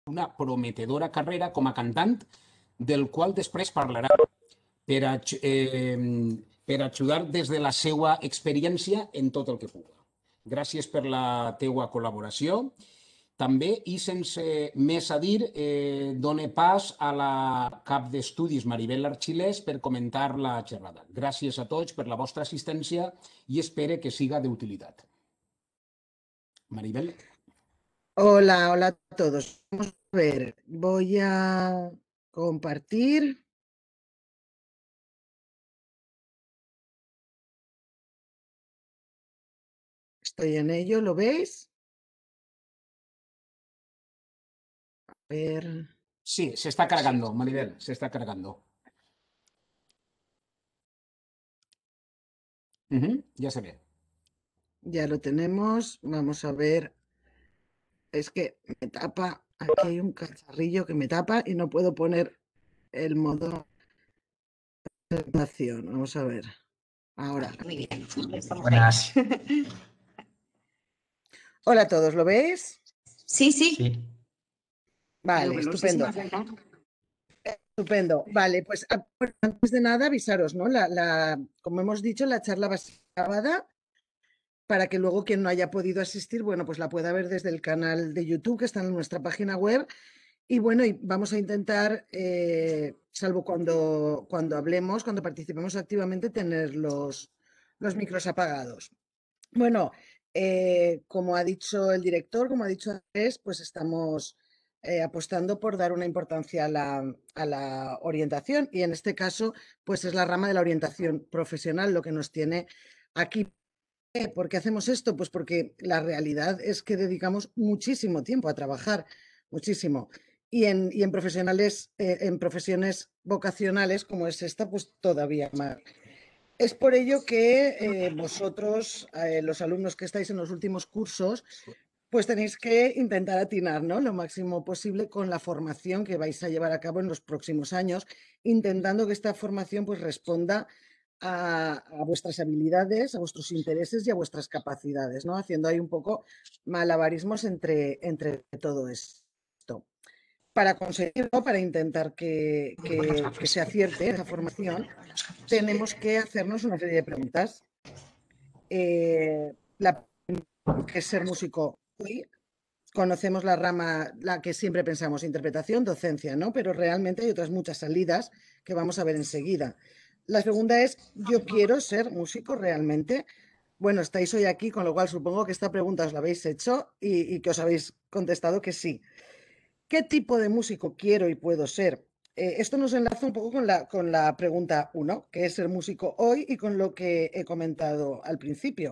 una prometedora carrera com a cantant, del qual després parlarà, per, per ajudar des de la seva experiència en tot el que puga. Gràcies per la teua col·laboració. També, i sense més a dir, done pas a la cap d'estudis Maribel Archilés per comentar la xerrada. Gràcies a tots per la vostra assistència i espero que siga d'utilitat. Maribel. Hola, hola a todos. Vamos a ver, voy a compartir. Estoy en ello, ¿lo veis? A ver. Sí, se está cargando, Maribel, se está cargando. Ya se ve. Ya lo tenemos. Vamos a ver. Es que me tapa. Aquí hay un cacharrillo que me tapa y no puedo poner el modo de presentación. Vamos a ver. Ahora. Muy bien. Buenas. Hola a todos, ¿lo veis? Sí, sí. Sí. Vale, estupendo. Estupendo. Vale, pues bueno, antes de nada avisaros, ¿no? Como hemos dicho, la charla va a ser grabada para que luego quien no haya podido asistir, bueno, pues la pueda ver desde el canal de YouTube que está en nuestra página web. Y bueno, y vamos a intentar, salvo cuando hablemos, cuando participemos activamente, tener los micros apagados. Bueno, como ha dicho el director, como ha dicho Andrés, pues estamos apostando por dar una importancia a la orientación y en este caso, pues es la rama de la orientación profesional lo que nos tiene aquí. ¿Por qué hacemos esto? Pues porque la realidad es que dedicamos muchísimo tiempo a trabajar, muchísimo. Y en profesiones vocacionales como es esta, pues todavía más. Es por ello que vosotros, los alumnos que estáis en los últimos cursos, pues tenéis que intentar atinar, ¿no?, lo máximo posible con la formación que vais a llevar a cabo en los próximos años, intentando que esta formación pues responda a vuestras habilidades, a vuestros intereses y a vuestras capacidades, ¿no? Haciendo ahí un poco malabarismos entre todo esto. Para conseguirlo, para intentar que se acierte esa formación, tenemos que hacernos una serie de preguntas. La que es ser músico hoy. Conocemos la rama, la que siempre pensamos, interpretación, docencia, ¿no? Pero realmente hay otras muchas salidas que vamos a ver enseguida. La segunda es, ¿yo quiero ser músico realmente? Bueno, estáis hoy aquí, con lo cual supongo que esta pregunta os la habéis hecho y que os habéis contestado que sí. ¿Qué tipo de músico quiero y puedo ser? Esto nos enlaza un poco con la pregunta 1, que es ser músico hoy, y con lo que he comentado al principio.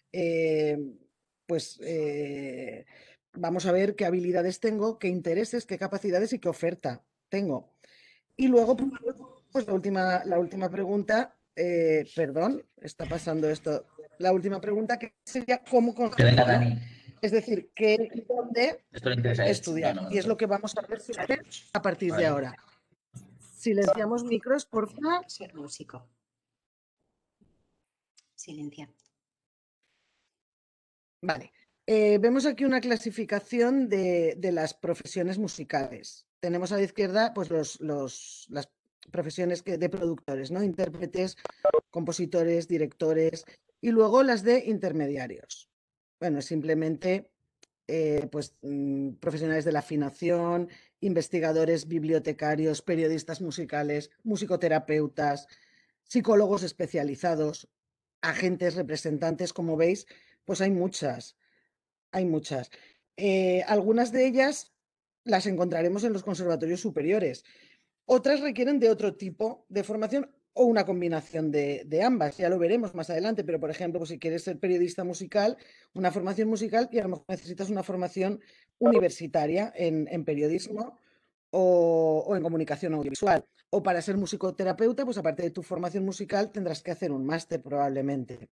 Vamos a ver qué habilidades tengo, qué intereses, qué capacidades y qué oferta tengo. Y luego, pues la última pregunta, perdón, está pasando esto. La última pregunta que sería ¿cómo conseguirlo? Es decir, ¿qué y dónde estudiar? Y es lo que vamos a ver a partir de ahora. Silenciamos micros, por favor. Ser músico. Silencia. Vale. Vemos aquí una clasificación de las profesiones musicales. Tenemos a la izquierda pues las profesiones de productores, ¿no? Intérpretes, compositores, directores, y luego las de intermediarios. Bueno, simplemente profesionales de la afinación, investigadores, bibliotecarios, periodistas musicales, musicoterapeutas, psicólogos especializados, agentes, representantes, como veis, pues hay muchas, hay muchas. Algunas de ellas las encontraremos en los conservatorios superiores. Otras requieren de otro tipo de formación o una combinación de ambas. Ya lo veremos más adelante, pero por ejemplo, pues si quieres ser periodista musical, una formación musical, y a lo mejor necesitas una formación universitaria en periodismo o en comunicación audiovisual. O para ser musicoterapeuta, pues aparte de tu formación musical, tendrás que hacer un máster probablemente.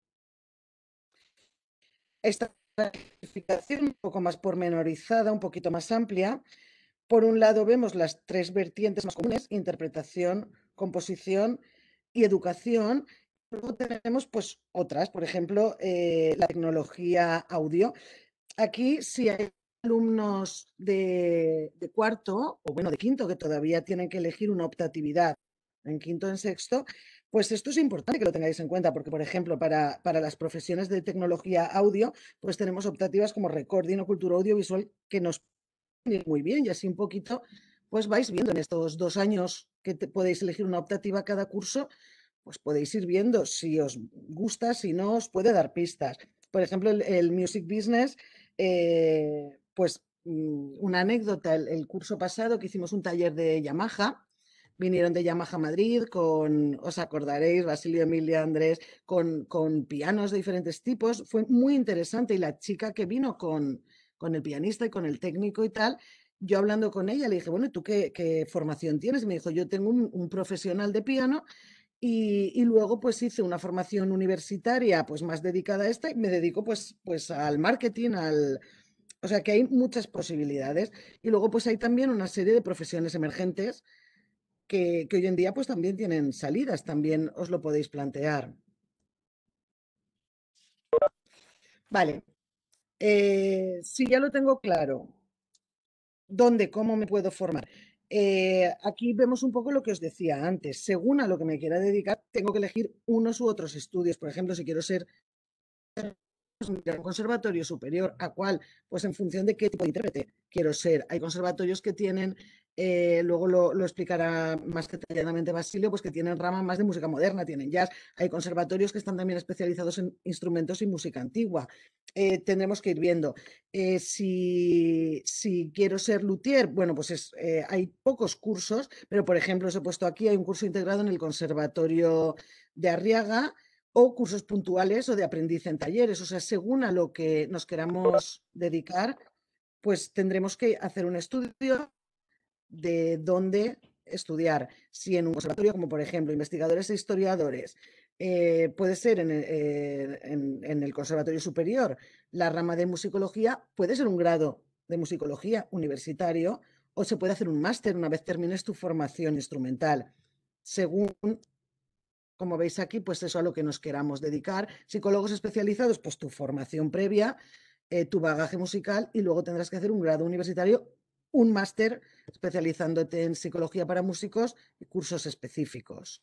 Esta clasificación un poco más pormenorizada, un poquito más amplia. Por un lado vemos las tres vertientes más comunes: interpretación, composición y educación. Luego tenemos pues otras, por ejemplo, la tecnología audio. Aquí sí hay alumnos de cuarto, o bueno, de quinto, que todavía tienen que elegir una optatividad en quinto o en sexto, pues esto es importante que lo tengáis en cuenta, porque, por ejemplo, para las profesiones de tecnología audio, pues tenemos optativas como recording o cultura audiovisual que nos pueden ir muy bien, y así un poquito, pues vais viendo en estos 2 años que podéis elegir una optativa cada curso, pues podéis ir viendo si os gusta, si no, os puede dar pistas. Por ejemplo, el Music Business, pues una anécdota, el curso pasado que hicimos un taller de Yamaha, vinieron de Yamaha Madrid os acordaréis, Basilio, Emilia, Andrés, con pianos de diferentes tipos. Fue muy interesante y la chica que vino con el pianista y con el técnico y tal, yo hablando con ella le dije, bueno, ¿tú qué formación tienes? Y me dijo, yo tengo un profesional de piano y luego pues hice una formación universitaria pues más dedicada a esta y me dedico pues al marketing, o sea que hay muchas posibilidades. Y luego pues hay también una serie de profesiones emergentes que hoy en día pues también tienen salidas, también os lo podéis plantear. Vale, si ya lo tengo claro, ¿dónde, cómo me puedo formar? Aquí vemos un poco lo que os decía antes. Según a lo que me quiera dedicar, tengo que elegir unos u otros estudios. Por ejemplo, si quiero ser un conservatorio superior, ¿a cuál? Pues en función de qué tipo de intérprete quiero ser. Hay conservatorios que tienen, luego lo explicará más detalladamente Basilio, pues que tienen rama más de música moderna, tienen jazz. Hay conservatorios que están también especializados en instrumentos y música antigua. Tendremos que ir viendo. Si quiero ser luthier, bueno, pues hay pocos cursos, pero por ejemplo, os he puesto aquí, hay un curso integrado en el Conservatorio de Arriaga, o cursos puntuales o de aprendiz en talleres. O sea, según a lo que nos queramos dedicar, pues tendremos que hacer un estudio de dónde estudiar. Si en un conservatorio, como por ejemplo investigadores e historiadores, puede ser en el Conservatorio Superior, la rama de musicología, puede ser un grado de musicología universitario o se puede hacer un máster una vez termines tu formación instrumental. Según, como veis aquí, pues eso a lo que nos queramos dedicar. Psicólogos especializados, pues tu formación previa, tu bagaje musical, y luego tendrás que hacer un grado universitario, un máster especializándote en psicología para músicos y cursos específicos.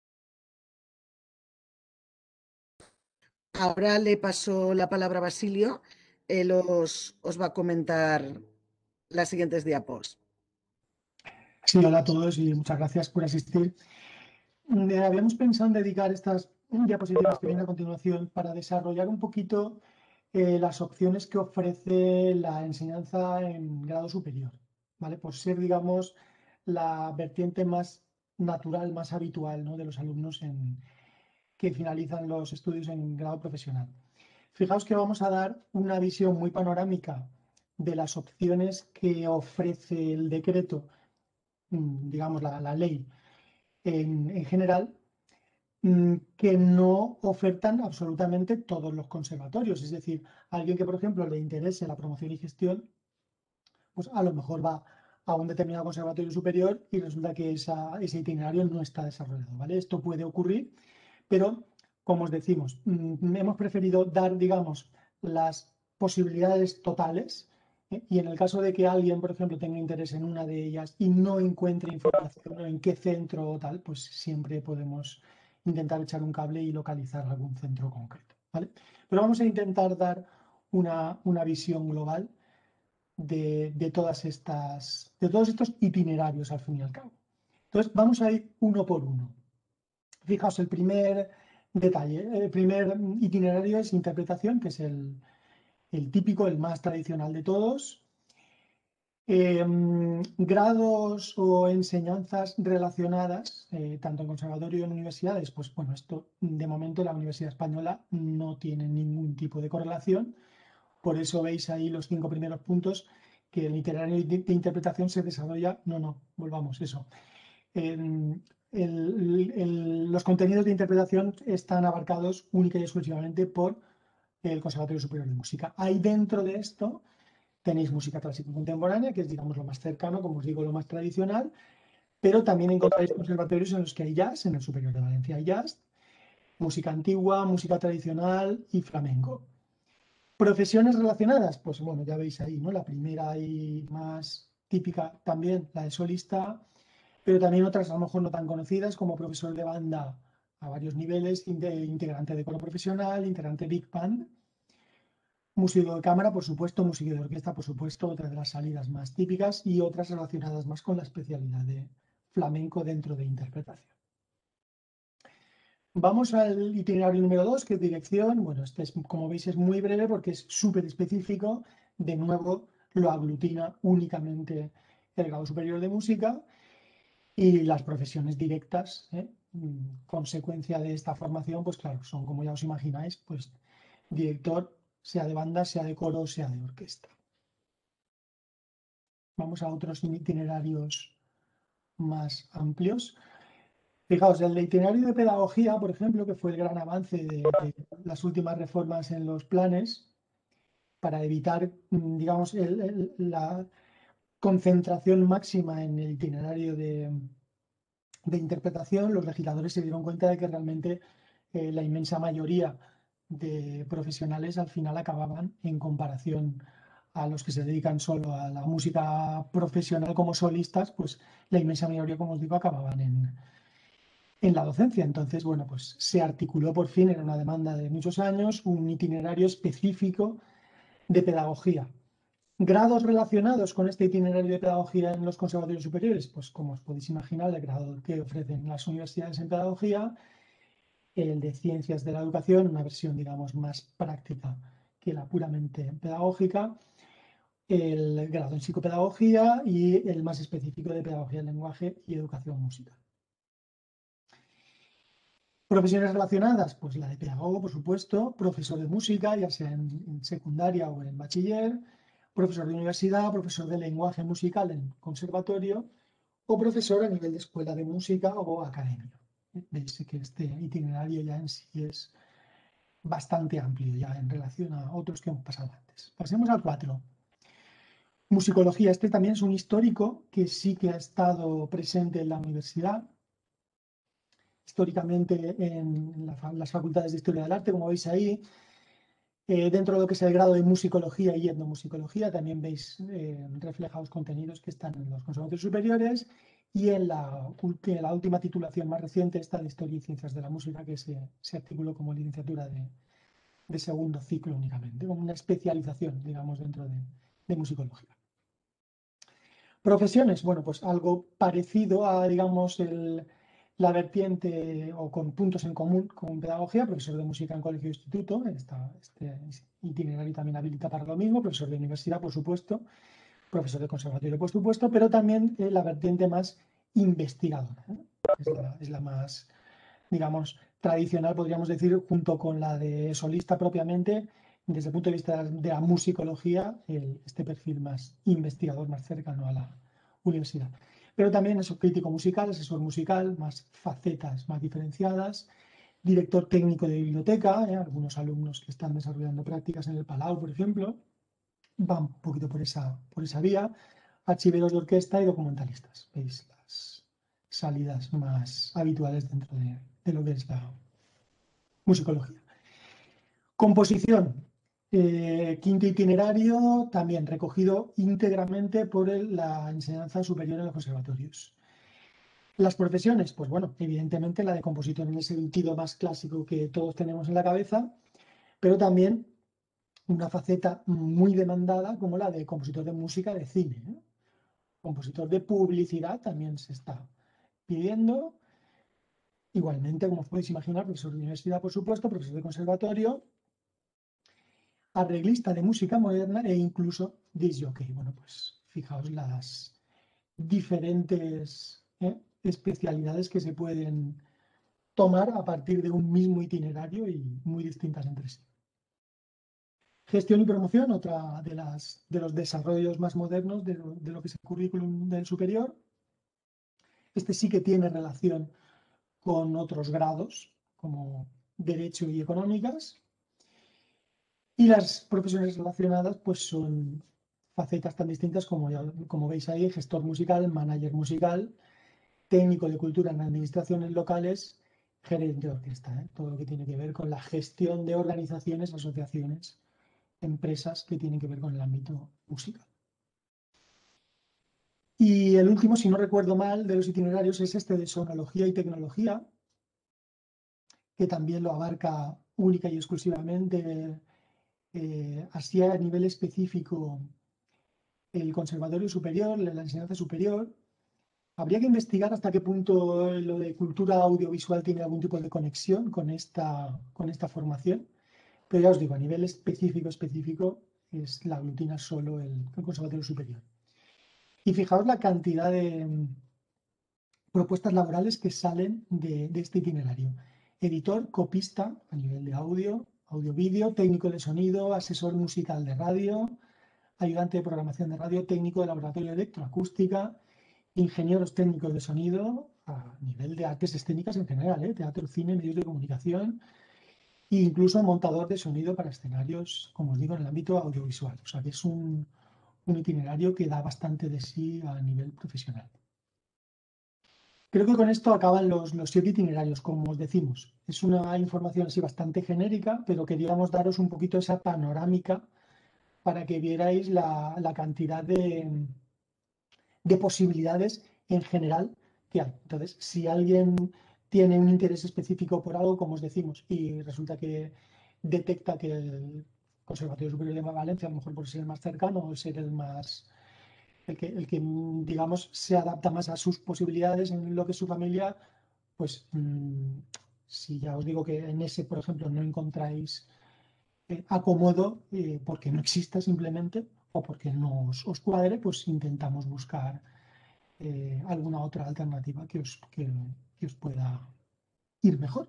Ahora le paso la palabra a Basilio. Él os va a comentar las siguientes diapos. Sí, hola a todos y muchas gracias por asistir. Habíamos pensado en dedicar estas diapositivas que vienen a continuación para desarrollar un poquito las opciones que ofrece la enseñanza en grado superior, ¿vale? Por ser, digamos, la vertiente más natural, más habitual, ¿no?, de los alumnos que finalizan los estudios en grado profesional. Fijaos que vamos a dar una visión muy panorámica de las opciones que ofrece el decreto, digamos, la ley en general, que no ofertan absolutamente todos los conservatorios. Es decir, alguien que, por ejemplo, le interese la promoción y gestión, pues a lo mejor va a un determinado conservatorio superior y resulta que ese itinerario no está desarrollado, ¿vale? Esto puede ocurrir, pero, como os decimos, hemos preferido dar, digamos, las posibilidades totales, y en el caso de que alguien, por ejemplo, tenga interés en una de ellas y no encuentre información en qué centro o tal, pues siempre podemos intentar echar un cable y localizar algún centro concreto, ¿vale? Pero vamos a intentar dar una visión global de todos estos itinerarios al fin y al cabo. Entonces, vamos a ir uno por uno. Fijaos, el primer detalle, el primer itinerario es interpretación, que es el típico, el más tradicional de todos. Grados o enseñanzas relacionadas, tanto en conservatorio y en universidades, pues bueno, esto de momento la Universidad Española no tiene ningún tipo de correlación. Por eso veis ahí los 5 primeros puntos, que el itinerario de interpretación se desarrolla, volvamos, eso. Los contenidos de interpretación están abarcados única y exclusivamente por el Conservatorio Superior de Música. Ahí dentro de esto tenéis música clásica contemporánea, que es, digamos, lo más cercano, como os digo, lo más tradicional, pero también encontráis conservatorios en los que hay jazz. En el Superior de Valencia hay jazz, música antigua, música tradicional y flamenco. Profesiones relacionadas, pues bueno, ya veis ahí, ¿no? La primera y más típica también, la de solista, pero también otras a lo mejor no tan conocidas, como profesor de banda a varios niveles, integrante de coro profesional, integrante big band, músico de cámara, por supuesto, músico de orquesta, por supuesto, otra de las salidas más típicas, y otras relacionadas más con la especialidad de flamenco dentro de interpretación. Vamos al itinerario número 2, que es dirección. Bueno, este es, como veis, es muy breve porque es súper específico. De nuevo, lo aglutina únicamente el grado superior de música y las profesiones directas, ¿eh? Consecuencia de esta formación, pues claro, son, como ya os imagináis, pues director, sea de banda, sea de coro, sea de orquesta. Vamos a otros itinerarios más amplios. Fijaos, el itinerario de pedagogía, por ejemplo, que fue el gran avance de las últimas reformas en los planes para evitar, digamos, la concentración máxima en el itinerario de interpretación, los legisladores se dieron cuenta de que realmente la inmensa mayoría de profesionales al final acababan, en comparación a los que se dedican solo a la música profesional como solistas, pues la inmensa mayoría, como os digo, acababan en la docencia. Entonces, bueno, pues se articuló por fin, era una demanda de muchos años, un itinerario específico de pedagogía. Grados relacionados con este itinerario de pedagogía en los conservatorios superiores, pues como os podéis imaginar, el grado que ofrecen las universidades en pedagogía, el de ciencias de la educación, una versión, digamos, más práctica que la puramente pedagógica, el grado en psicopedagogía y el más específico de pedagogía del lenguaje y educación musical. Profesiones relacionadas, pues la de pedagogo, por supuesto, profesor de música, ya sea en secundaria o en bachiller, profesor de universidad, profesor de lenguaje musical en conservatorio o profesor a nivel de escuela de música o academia. Veis que este itinerario ya en sí es bastante amplio ya en relación a otros que hemos pasado antes. Pasemos al 4. Musicología. Este también es un histórico que sí que ha estado presente en la universidad, históricamente en las facultades de Historia del Arte, como veis ahí. Dentro de lo que es el grado de musicología y etnomusicología, también veis reflejados contenidos que están en los conservatorios superiores y en la última titulación más reciente, esta de Historia y Ciencias de la Música, que se articuló como licenciatura de segundo ciclo únicamente, como una especialización, digamos, dentro de musicología. Profesiones, bueno, pues algo parecido a, digamos, la vertiente o con puntos en común con pedagogía, profesor de música en colegio e instituto, este itinerario también habilita para lo mismo, profesor de universidad, por supuesto, profesor de conservatorio, por supuesto, pero también la vertiente más investigadora, ¿eh? Es la más, digamos, tradicional, podríamos decir, junto con la de solista propiamente, desde el punto de vista de la musicología, este perfil más investigador, más cercano a la universidad. Pero también es crítico musical, asesor musical, más facetas más diferenciadas, director técnico de biblioteca, algunos alumnos que están desarrollando prácticas en el Palau, por ejemplo, van un poquito por esa vía, archiveros de orquesta y documentalistas. Veis las salidas más habituales dentro de lo que es la musicología. Composición. Quinto itinerario, también recogido íntegramente por la enseñanza superior en los conservatorios. Las profesiones, pues bueno, evidentemente la de compositor en el sentido más clásico que todos tenemos en la cabeza, pero también una faceta muy demandada como la de compositor de música de cine, ¿eh? Compositor de publicidad también se está pidiendo. Igualmente, como os podéis imaginar, profesor de universidad, por supuesto, profesor de conservatorio, arreglista de música moderna e incluso disc jockey. Bueno, pues fijaos las diferentes especialidades que se pueden tomar a partir de un mismo itinerario y muy distintas entre sí. Gestión y promoción, otra de los desarrollos más modernos de lo que es el currículum del superior. Este sí que tiene relación con otros grados, como Derecho y Económicas. Y las profesiones relacionadas pues son facetas tan distintas como veis ahí: gestor musical, manager musical, técnico de cultura en administraciones locales, gerente de orquesta, todo lo que tiene que ver con la gestión de organizaciones, asociaciones empresas que tienen que ver con el ámbito musical. Y el último, si no recuerdo mal, de los itinerarios es este de sonología y tecnología, que también lo abarca única y exclusivamente, así a nivel específico, el Conservatorio Superior, la enseñanza superior. Habría que investigar hasta qué punto lo de cultura audiovisual tiene algún tipo de conexión con esta formación, pero ya os digo, a nivel específico, la aglutina solo el Conservatorio Superior. Y fijaos la cantidad de propuestas laborales que salen de este itinerario. Editor, copista a nivel de audio-vídeo, técnico de sonido, asesor musical de radio, ayudante de programación de radio, técnico de laboratorio de electroacústica, ingenieros técnicos de sonido a nivel de artes escénicas en general, teatro, cine, medios de comunicación, e incluso montador de sonido para escenarios, como os digo, en el ámbito audiovisual. O sea que es un itinerario que da bastante de sí a nivel profesional. Creo que con esto acaban los 7 itinerarios, como os decimos. Es una información así bastante genérica, pero queríamos daros un poquito esa panorámica para que vierais la cantidad de posibilidades en general que hay. Entonces, si alguien tiene un interés específico por algo, como os decimos, y resulta que detecta que el Conservatorio Superior de Valencia, a lo mejor por ser el más cercano o ser el que digamos se adapta más a sus posibilidades en lo que es su familia, pues si ya os digo que en ese, por ejemplo, no encontráis acomodo porque no exista simplemente o porque no os cuadre, pues intentamos buscar alguna otra alternativa que os pueda ir mejor.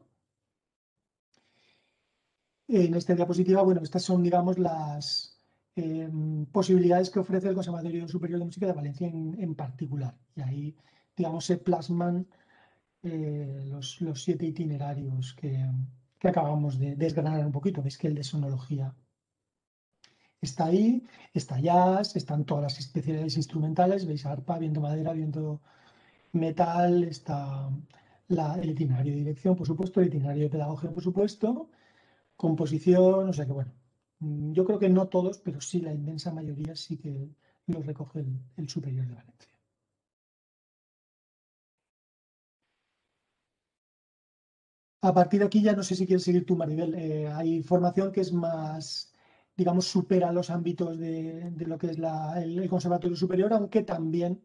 En esta diapositiva, bueno, estas son, digamos, las posibilidades que ofrece el Conservatorio Superior de Música de Valencia en particular. Y ahí, digamos, se plasman los 7 itinerarios que acabamos de desgranar un poquito. Veis que el de sonología está ahí, está jazz, están todas las especialidades instrumentales, veis arpa, viento madera, viento metal, está el itinerario de dirección, por supuesto, el itinerario de pedagogía, por supuesto, composición, o sea que bueno, yo creo que no todos, pero sí la inmensa mayoría sí que los recoge el Superior de Valencia. A partir de aquí ya no sé si quieres seguir tú, Maribel. Hay formación que es más, digamos, supera los ámbitos de lo que es el Conservatorio Superior, aunque también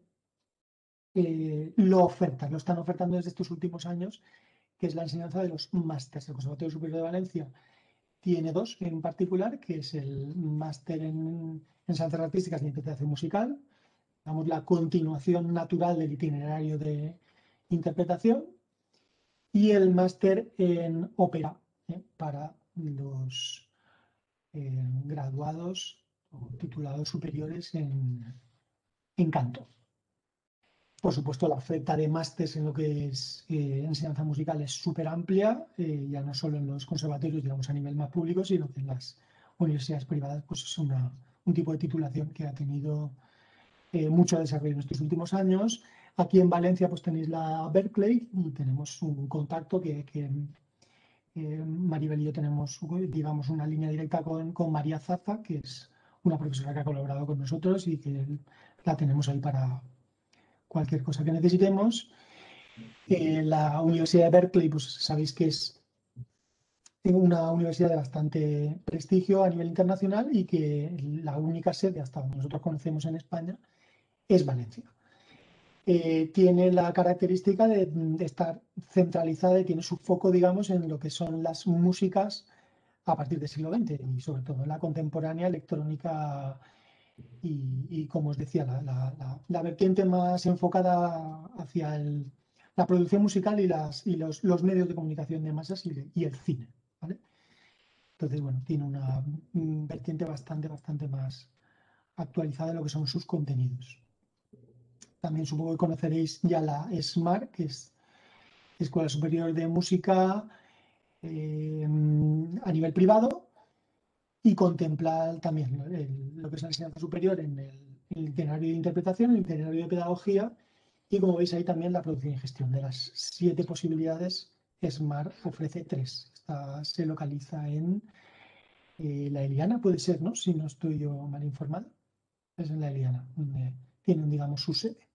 lo están ofertando desde estos últimos años, que es la enseñanza de los másters. El Conservatorio Superior de Valencia tiene 2 en particular, que es el máster en enseñanzas artísticas de interpretación musical, digamos la continuación natural del itinerario de interpretación, y el máster en ópera para los graduados o titulados superiores en canto. Por supuesto, la oferta de másteres en lo que es enseñanza musical es súper amplia, ya no solo en los conservatorios, digamos, a nivel más público, sino que en las universidades privadas pues es un tipo de titulación que ha tenido mucho desarrollo en estos últimos años. Aquí en Valencia pues tenéis la Berkeley y tenemos un contacto que Maribel y yo tenemos, digamos, una línea directa con María Zaza, que es una profesora que ha colaborado con nosotros y que la tenemos ahí para cualquier cosa que necesitemos. La Universidad de Berkeley, pues sabéis que es una universidad de bastante prestigio a nivel internacional y que la única sede, hasta donde nosotros conocemos en España, es Valencia. Tiene la característica de estar centralizada y tiene su foco, digamos, en lo que son las músicas a partir del siglo XX y sobre todo en la contemporánea, electrónica y como os decía, la vertiente más enfocada hacia la producción musical y los medios de comunicación de masas y el cine, ¿vale? Entonces, bueno, tiene una vertiente bastante más actualizada en lo que son sus contenidos. También supongo que conoceréis ya la SMART, que es Escuela Superior de Música a nivel privado, y contemplar también lo que es la enseñanza superior en el itinerario de interpretación, el itinerario de pedagogía, y como veis ahí también la producción y gestión. De las 7 posibilidades, SMART ofrece 3. Esta se localiza en La Eliana puede ser, ¿no? Si no estoy yo mal informado. Es en la Eliana, donde tienen, digamos, su sede.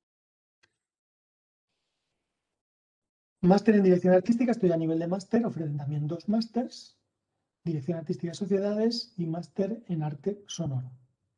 Máster en dirección artística, estoy a nivel de máster, ofrecen también 2 másters, dirección artística de sociedades y máster en arte sonoro.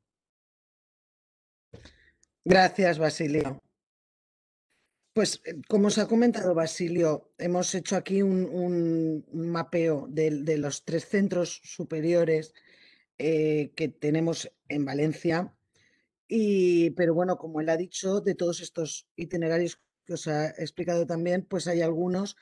Gracias, Basilio. Pues como os ha comentado Basilio, hemos hecho aquí un mapeo de los 3 centros superiores que tenemos en Valencia. Pero bueno, como él ha dicho, de todos estos itinerarios que os ha explicado también, pues hay algunos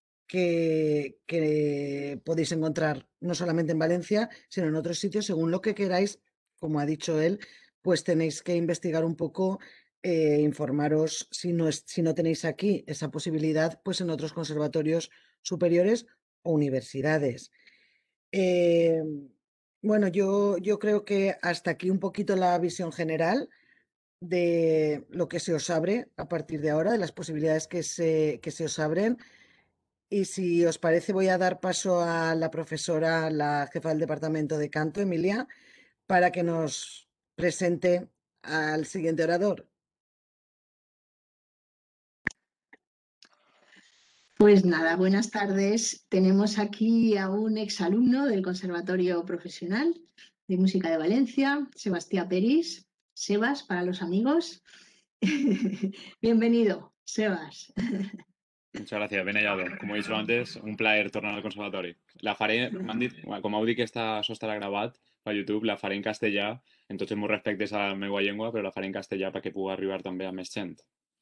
que podéis encontrar no solamente en Valencia, sino en otros sitios, según lo que queráis, como ha dicho él, pues tenéis que investigar un poco, informaros si no tenéis aquí esa posibilidad, pues en otros conservatorios superiores o universidades. Eh, bueno, yo creo que hasta aquí un poquito la visión general de lo que se os abre a partir de ahora, de las posibilidades que se os abren. Y si os parece, voy a dar paso a la profesora, la jefa del departamento de canto, Emilia, para que nos presente al siguiente orador. Pues nada, buenas tardes. Tenemos aquí a un exalumno del Conservatorio Profesional de Música de Valencia, Sebastián Peris. Sebas, para los amigos. Bienvenido, Sebas. Muchas gràcies, ben hallado. Com he dit antes, un plaer tornar al conservatori. La faré, m'han dit, com heu dit que això estarà gravat per YouTube, la faré en castellà, en tots els meus respectes a la meva llengua, però la faré en castellà perquè pugui arribar també a més gent.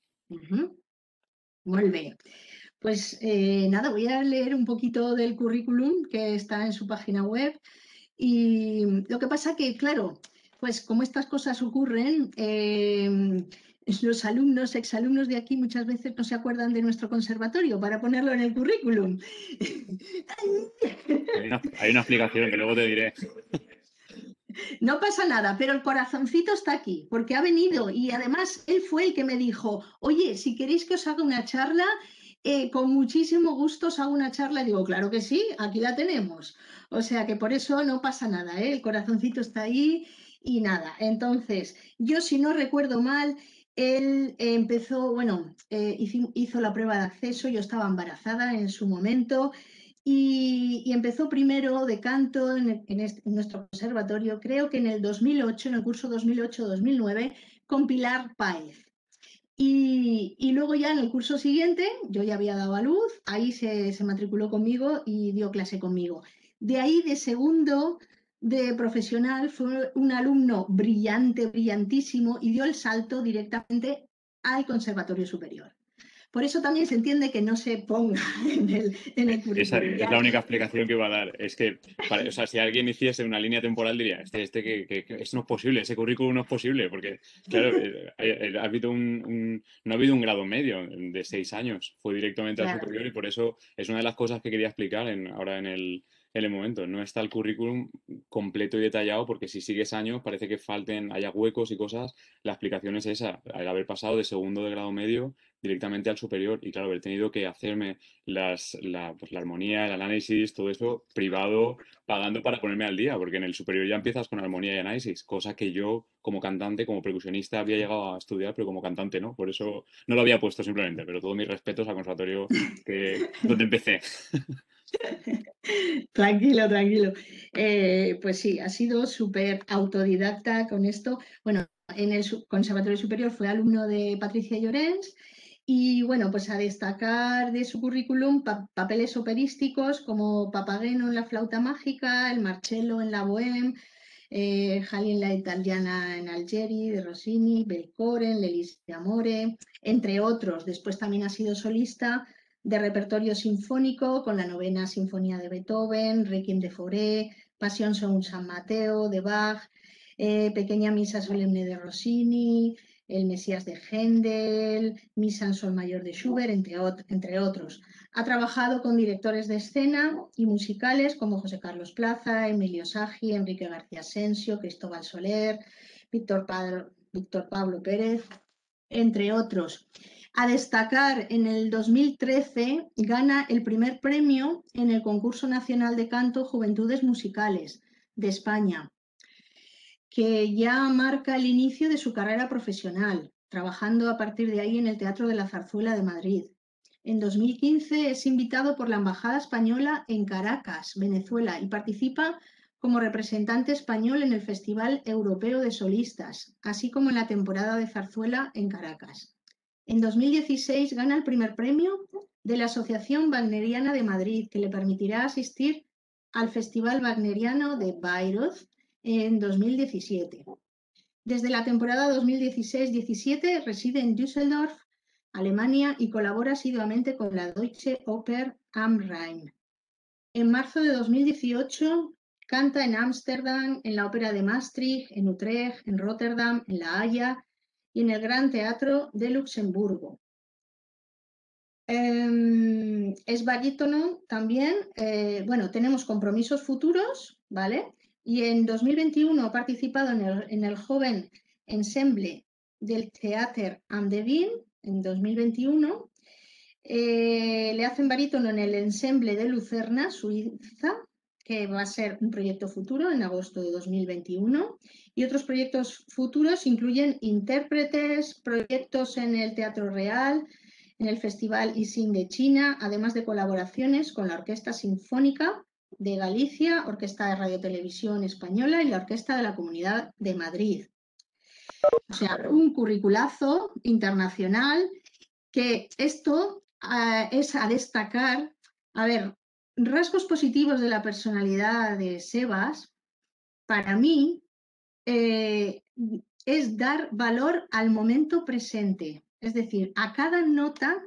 Muy bien. Pues nada, voy a leer un poquito del currículum que está en su página web. Y lo que pasa que, claro, pues como estas cosas ocurren, los alumnos, exalumnos de aquí muchas veces no se acuerdan de nuestro conservatorio para ponerlo en el currículum. Hay una explicación que luego te diré. No pasa nada, pero el corazoncito está aquí, porque ha venido y además él fue el que me dijo, oye, si queréis que os haga una charla, con muchísimo gusto os hago una charla. Y digo, claro que sí, aquí la tenemos. O sea que por eso no pasa nada, ¿eh? El corazoncito está ahí y nada. Entonces, yo si no recuerdo mal, él empezó, bueno, hizo la prueba de acceso, yo estaba embarazada en su momento. Y empezó primero de canto en nuestro conservatorio, creo que en el 2008, en el curso 2008-2009, con Pilar Páez. Y luego ya en el curso siguiente, yo ya había dado a luz, ahí se matriculó conmigo y dio clase conmigo. De ahí, de segundo de profesional, fue un alumno brillante, brillantísimo, y dio el salto directamente al Conservatorio Superior. Por eso también se entiende que no se ponga en el currículum. Esa es la única explicación que iba a dar. Es que, o sea, si alguien hiciese una línea temporal diría, que esto no es posible, ese currículum no es posible, porque, claro, ha habido no ha habido un grado medio de 6 años, fue directamente al superior y por eso es una de las cosas que quería explicar ahora en el momento. No está el currículum completo y detallado porque si sigues años parece que haya huecos y cosas. La explicación es esa, el haber pasado de segundo de grado medio directamente al superior y claro, haber tenido que hacerme la armonía, el análisis, todo eso privado, pagando para ponerme al día, porque en el superior ya empiezas con armonía y análisis, cosa que yo como cantante, como percusionista había llegado a estudiar, pero como cantante no, por eso no lo había puesto simplemente, pero todos mis respetos al conservatorio donde empecé. Tranquilo, tranquilo. Pues sí, ha sido súper autodidacta con esto. Bueno, en el Conservatorio Superior fue alumno de Patricia Llorens y bueno, pues a destacar de su currículum papeles operísticos como Papageno en la flauta mágica, el Marcello en la Bohème, Hallie en la italiana en Algeri, de Rossini, Belcore en l'Elise d'Amore, entre otros. Después también ha sido solista de repertorio sinfónico con la novena sinfonía de Beethoven, Requiem de Fauré, Pasión según San Mateo de Bach, Pequeña misa solemne de Rossini, El Mesías de Händel, Misa en sol mayor de Schubert, entre otros. Ha trabajado con directores de escena y musicales como José Carlos Plaza, Emilio Sagi, Enrique García Asensio, Cristóbal Soler, Víctor Pablo Pérez, entre otros. A destacar, en el 2013 gana el primer premio en el Concurso Nacional de Canto Juventudes Musicales, de España, que ya marca el inicio de su carrera profesional, trabajando a partir de ahí en el Teatro de la Zarzuela de Madrid. En 2015 es invitado por la Embajada Española en Caracas, Venezuela, y participa como representante español en el Festival Europeo de Solistas, así como en la temporada de zarzuela en Caracas. En 2016 gana el primer premio de la Asociación Wagneriana de Madrid, que le permitirá asistir al Festival Wagneriano de Bayreuth en 2017. Desde la temporada 2016-17 reside en Düsseldorf, Alemania, y colabora asiduamente con la Deutsche Oper am Rhein. En marzo de 2018 canta en Ámsterdam, en la Ópera de Maastricht, en Utrecht, en Rotterdam, en La Haya y en el Gran Teatro de Luxemburgo. Es barítono también. Bueno, tenemos compromisos futuros, ¿vale? Y en 2021 ha participado en el joven ensemble del Theater am de Wien, en 2021. Le hacen barítono en el ensemble de Lucerna, Suiza, que va a ser un proyecto futuro en agosto de 2021. Y otros proyectos futuros incluyen intérpretes, proyectos en el Teatro Real, en el Festival ISIN de China, además de colaboraciones con la Orquesta Sinfónica de Galicia, Orquesta de Radio-Televisión Española y la Orquesta de la Comunidad de Madrid. O sea, un curriculazo internacional, que esto es a destacar. A ver, rasgos positivos de la personalidad de Sebas, para mí, es dar valor al momento presente. Es decir, a cada nota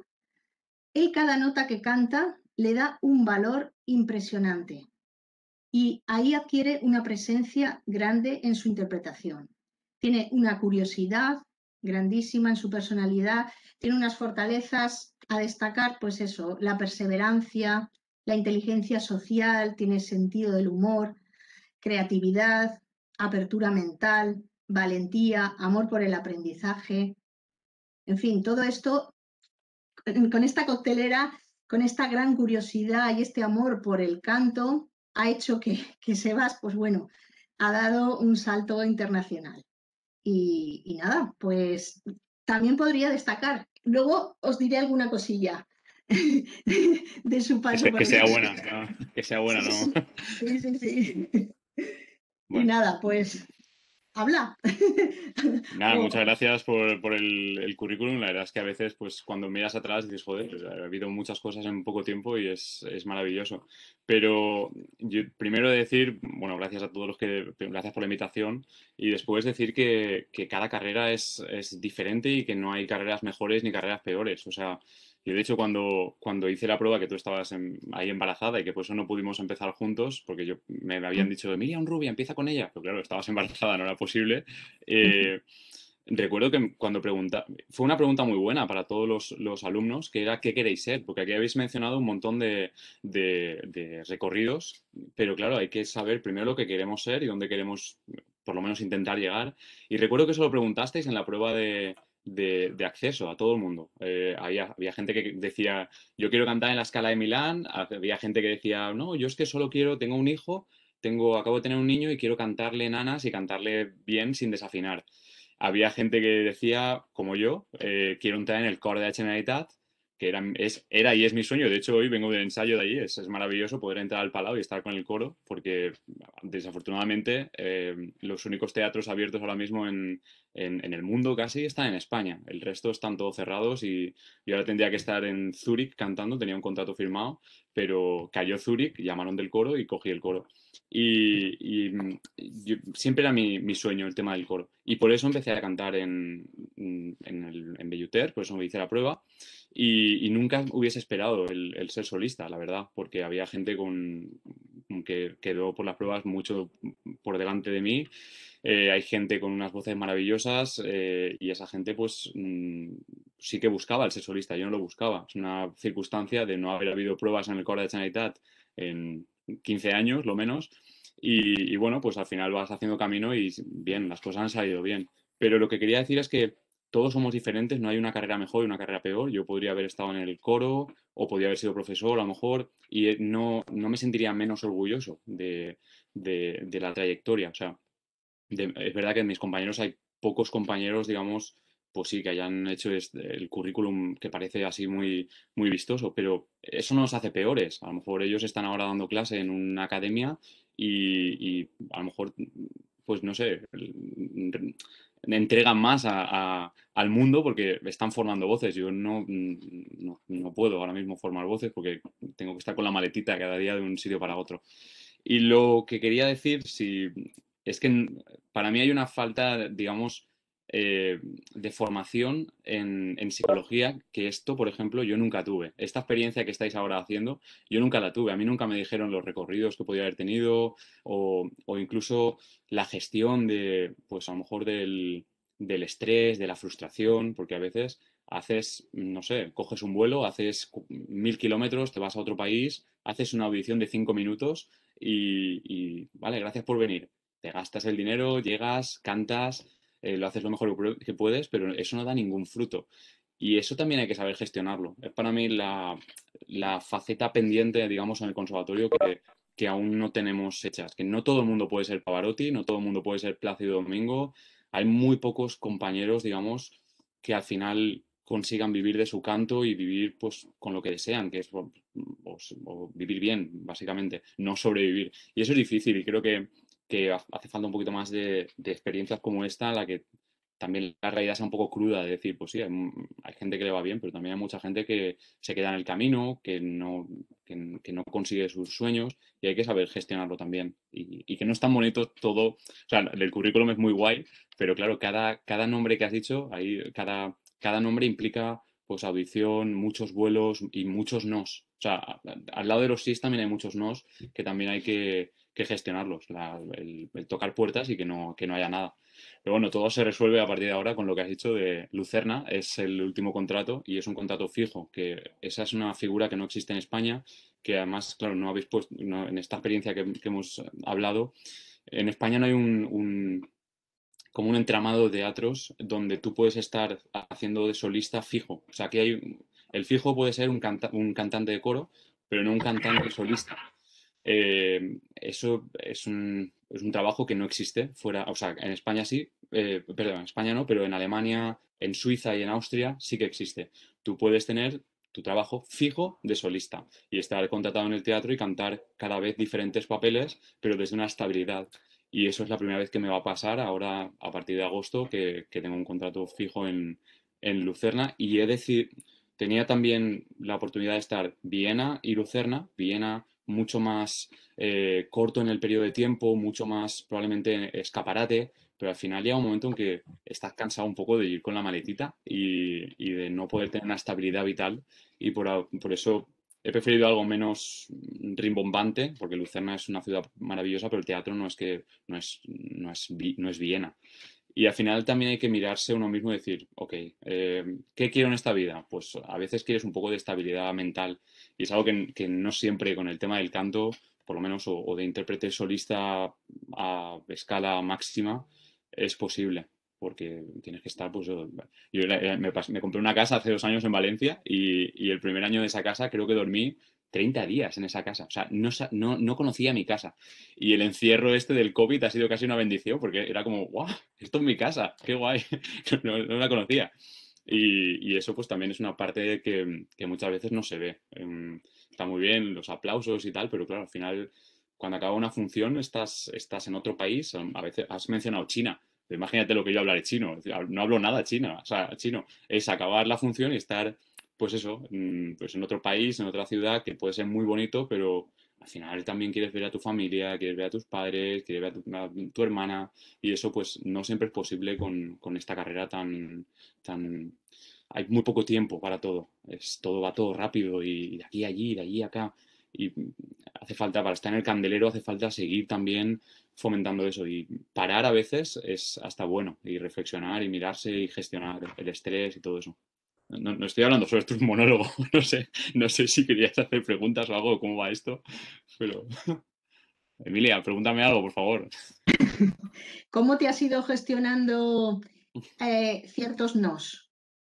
que canta le da un valor impresionante y ahí adquiere una presencia grande en su interpretación. Tiene una curiosidad grandísima en su personalidad, tiene unas fortalezas a destacar, pues eso, la perseverancia, la inteligencia social, tiene sentido del humor, creatividad, apertura mental, valentía, amor por el aprendizaje. En fin, todo esto con esta coctelera, con esta gran curiosidad y este amor por el canto, ha hecho que Sebas, pues bueno, ha dado un salto internacional. Y nada, pues también podría destacar. Luego os diré alguna cosilla de su paso por Que sea aquí. buena, ¿no? Que sea buena, ¿no? Sí. Y Bueno. nada, pues habla. Nada, muchas gracias por el currículum. La verdad es que a veces, pues cuando miras atrás dices, joder, pues, ha habido muchas cosas en poco tiempo y es maravilloso. Pero yo primero decir, bueno, gracias a todos gracias por la invitación y después decir que cada carrera es diferente y que no hay carreras mejores ni carreras peores. O sea, yo de hecho cuando hice la prueba que tú estabas ahí embarazada y que por eso no pudimos empezar juntos, porque me habían dicho, Miriam Rubia, empieza con ella, pero claro, estabas embarazada, no era posible. Eh, Recuerdo que cuando fue una pregunta muy buena para todos los alumnos, que era ¿qué queréis ser? Porque aquí habéis mencionado un montón de recorridos, pero claro, hay que saber primero lo que queremos ser y dónde queremos por lo menos intentar llegar. Y recuerdo que eso lo preguntasteis en la prueba de acceso a todo el mundo. Había gente que decía, yo quiero cantar en la Scala de Milán, había gente que decía, no, yo es que solo tengo un hijo, acabo de tener un niño y quiero cantarle enanas y cantarle bien sin desafinar. Había gente que decía, como yo, quiero entrar en el coro de la Generalitat, que era y es mi sueño. De hecho, hoy vengo del ensayo de allí. Es maravilloso poder entrar al Palau y estar con el coro, porque desafortunadamente los únicos teatros abiertos ahora mismo en el mundo casi están en España. El resto están todos cerrados y yo ahora tendría que estar en Zúrich cantando. Tenía un contrato firmado, pero cayó Zúrich, llamaron del coro y cogí el coro. Siempre era mi sueño el tema del coro. Y por eso empecé a cantar en Belluter, por eso me hice la prueba. Y nunca hubiese esperado el ser solista, la verdad, porque había gente que quedó por las pruebas mucho por delante de mí. Hay gente con unas voces maravillosas y esa gente pues sí que buscaba el ser solista, yo no lo buscaba. Es una circunstancia de no haber habido pruebas en el coro de Generalitat en 15 años, lo menos. Y bueno, pues al final vas haciendo camino y bien, las cosas han salido bien. Pero lo que quería decir es que todos somos diferentes, no hay una carrera mejor y una carrera peor. Yo podría haber estado en el coro o podría haber sido profesor a lo mejor y no me sentiría menos orgulloso de la trayectoria. O sea, es verdad que en mis compañeros hay pocos compañeros, digamos, pues sí, que hayan hecho el currículum que parece así muy, muy vistoso, pero eso no nos hace peores. A lo mejor ellos están ahora dando clase en una academia y a lo mejor, pues no sé, entregan más al mundo porque están formando voces. Yo no puedo ahora mismo formar voces porque tengo que estar con la maletita cada día de un sitio para otro. Y lo que quería decir, si es que para mí hay una falta, digamos, de formación en psicología, que esto, por ejemplo, yo nunca tuve. Esta experiencia que estáis ahora haciendo, yo nunca la tuve. A mí nunca me dijeron los recorridos que podía haber tenido o incluso la gestión de, pues a lo mejor del estrés, de la frustración, porque a veces haces, no sé, coges un vuelo, haces 1000 kilómetros, te vas a otro país, haces una audición de 5 minutos vale, gracias por venir. Te gastas el dinero, llegas, cantas, lo haces lo mejor que puedes, pero eso no da ningún fruto. Y eso también hay que saber gestionarlo. Es para mí la faceta pendiente, digamos, en el conservatorio que aún no tenemos hechas. Que no todo el mundo puede ser Pavarotti, no todo el mundo puede ser Plácido Domingo. Hay muy pocos compañeros, digamos, que al final consigan vivir de su canto y vivir pues con lo que desean, que es o vivir bien, básicamente, no sobrevivir. Y eso es difícil y creo que hace falta un poquito más de experiencias como esta, en la que también la realidad sea un poco cruda, de decir, pues sí, hay gente que le va bien, pero también hay mucha gente que se queda en el camino, que no consigue sus sueños y hay que saber gestionarlo también. Y que no es tan bonito todo, o sea, el currículum es muy guay, pero claro, cada nombre que has dicho, ahí, cada nombre implica pues audición, muchos vuelos y muchos nos. O sea, al lado de los sís también hay muchos nos que también hay que gestionarlos, el tocar puertas y que no haya nada. Pero bueno, todo se resuelve a partir de ahora con lo que has dicho de Lucerna, es el último contrato y es un contrato fijo, que esa es una figura que no existe en España, que además, claro, no habéis puesto, en esta experiencia que hemos hablado, en España no hay como un entramado de teatros donde tú puedes estar haciendo de solista fijo. O sea, aquí el fijo puede ser un cantante de coro, pero no un cantante solista. Eso es un trabajo que no existe fuera, o sea, en España sí, perdón, en España no, pero en Alemania, en Suiza y en Austria sí que existe. Tú puedes tener tu trabajo fijo de solista y estar contratado en el teatro y cantar cada vez diferentes papeles, pero desde una estabilidad. Y eso es la primera vez que me va a pasar ahora a partir de agosto, que tengo un contrato fijo en Lucerna. Y tenía también la oportunidad de estar Viena y Lucerna. Viena mucho más corto en el periodo de tiempo, mucho más probablemente escaparate, pero al final llega un momento en que estás cansado un poco de ir con la maletita y de no poder tener una estabilidad vital. Y por eso he preferido algo menos rimbombante, porque Lucerna es una ciudad maravillosa, pero el teatro no es Viena. Y al final también hay que mirarse uno mismo y decir, ok, ¿qué quiero en esta vida? Pues a veces quieres un poco de estabilidad mental. Y es algo que no siempre con el tema del canto, por lo menos, o de intérprete solista a escala máxima, es posible. Porque tienes que estar, pues yo me compré una casa hace 2 años en Valencia y el primer año de esa casa creo que dormí 30 días en esa casa. O sea, no conocía mi casa. Y el encierro este del COVID ha sido casi una bendición porque era como, ¡guau! Esto es mi casa, qué guay. No la conocía. Y eso pues también es una parte que muchas veces no se ve. Está muy bien los aplausos y tal, pero claro, al final cuando acaba una función estás en otro país. A veces has mencionado China. Imagínate lo que yo hablaré chino. No hablo nada chino. O sea, chino. Es acabar la función y estar, pues eso, pues en otro país, en otra ciudad, que puede ser muy bonito, pero al final también quieres ver a tu familia, quieres ver a tus padres, quieres ver a tu hermana. Y eso pues no siempre es posible con esta carrera tan... Hay muy poco tiempo para todo. Va todo rápido y de aquí a allí, de allí a acá. Y hace falta, para estar en el candelero, hace falta seguir también fomentando eso. Y parar a veces es hasta bueno. Y reflexionar y mirarse y gestionar el estrés y todo eso. No estoy hablando solo, esto es un monólogo. No sé si querías hacer preguntas o algo, cómo va esto. Pero, Emilia, pregúntame algo, por favor. ¿Cómo te has ido gestionando ciertos nos.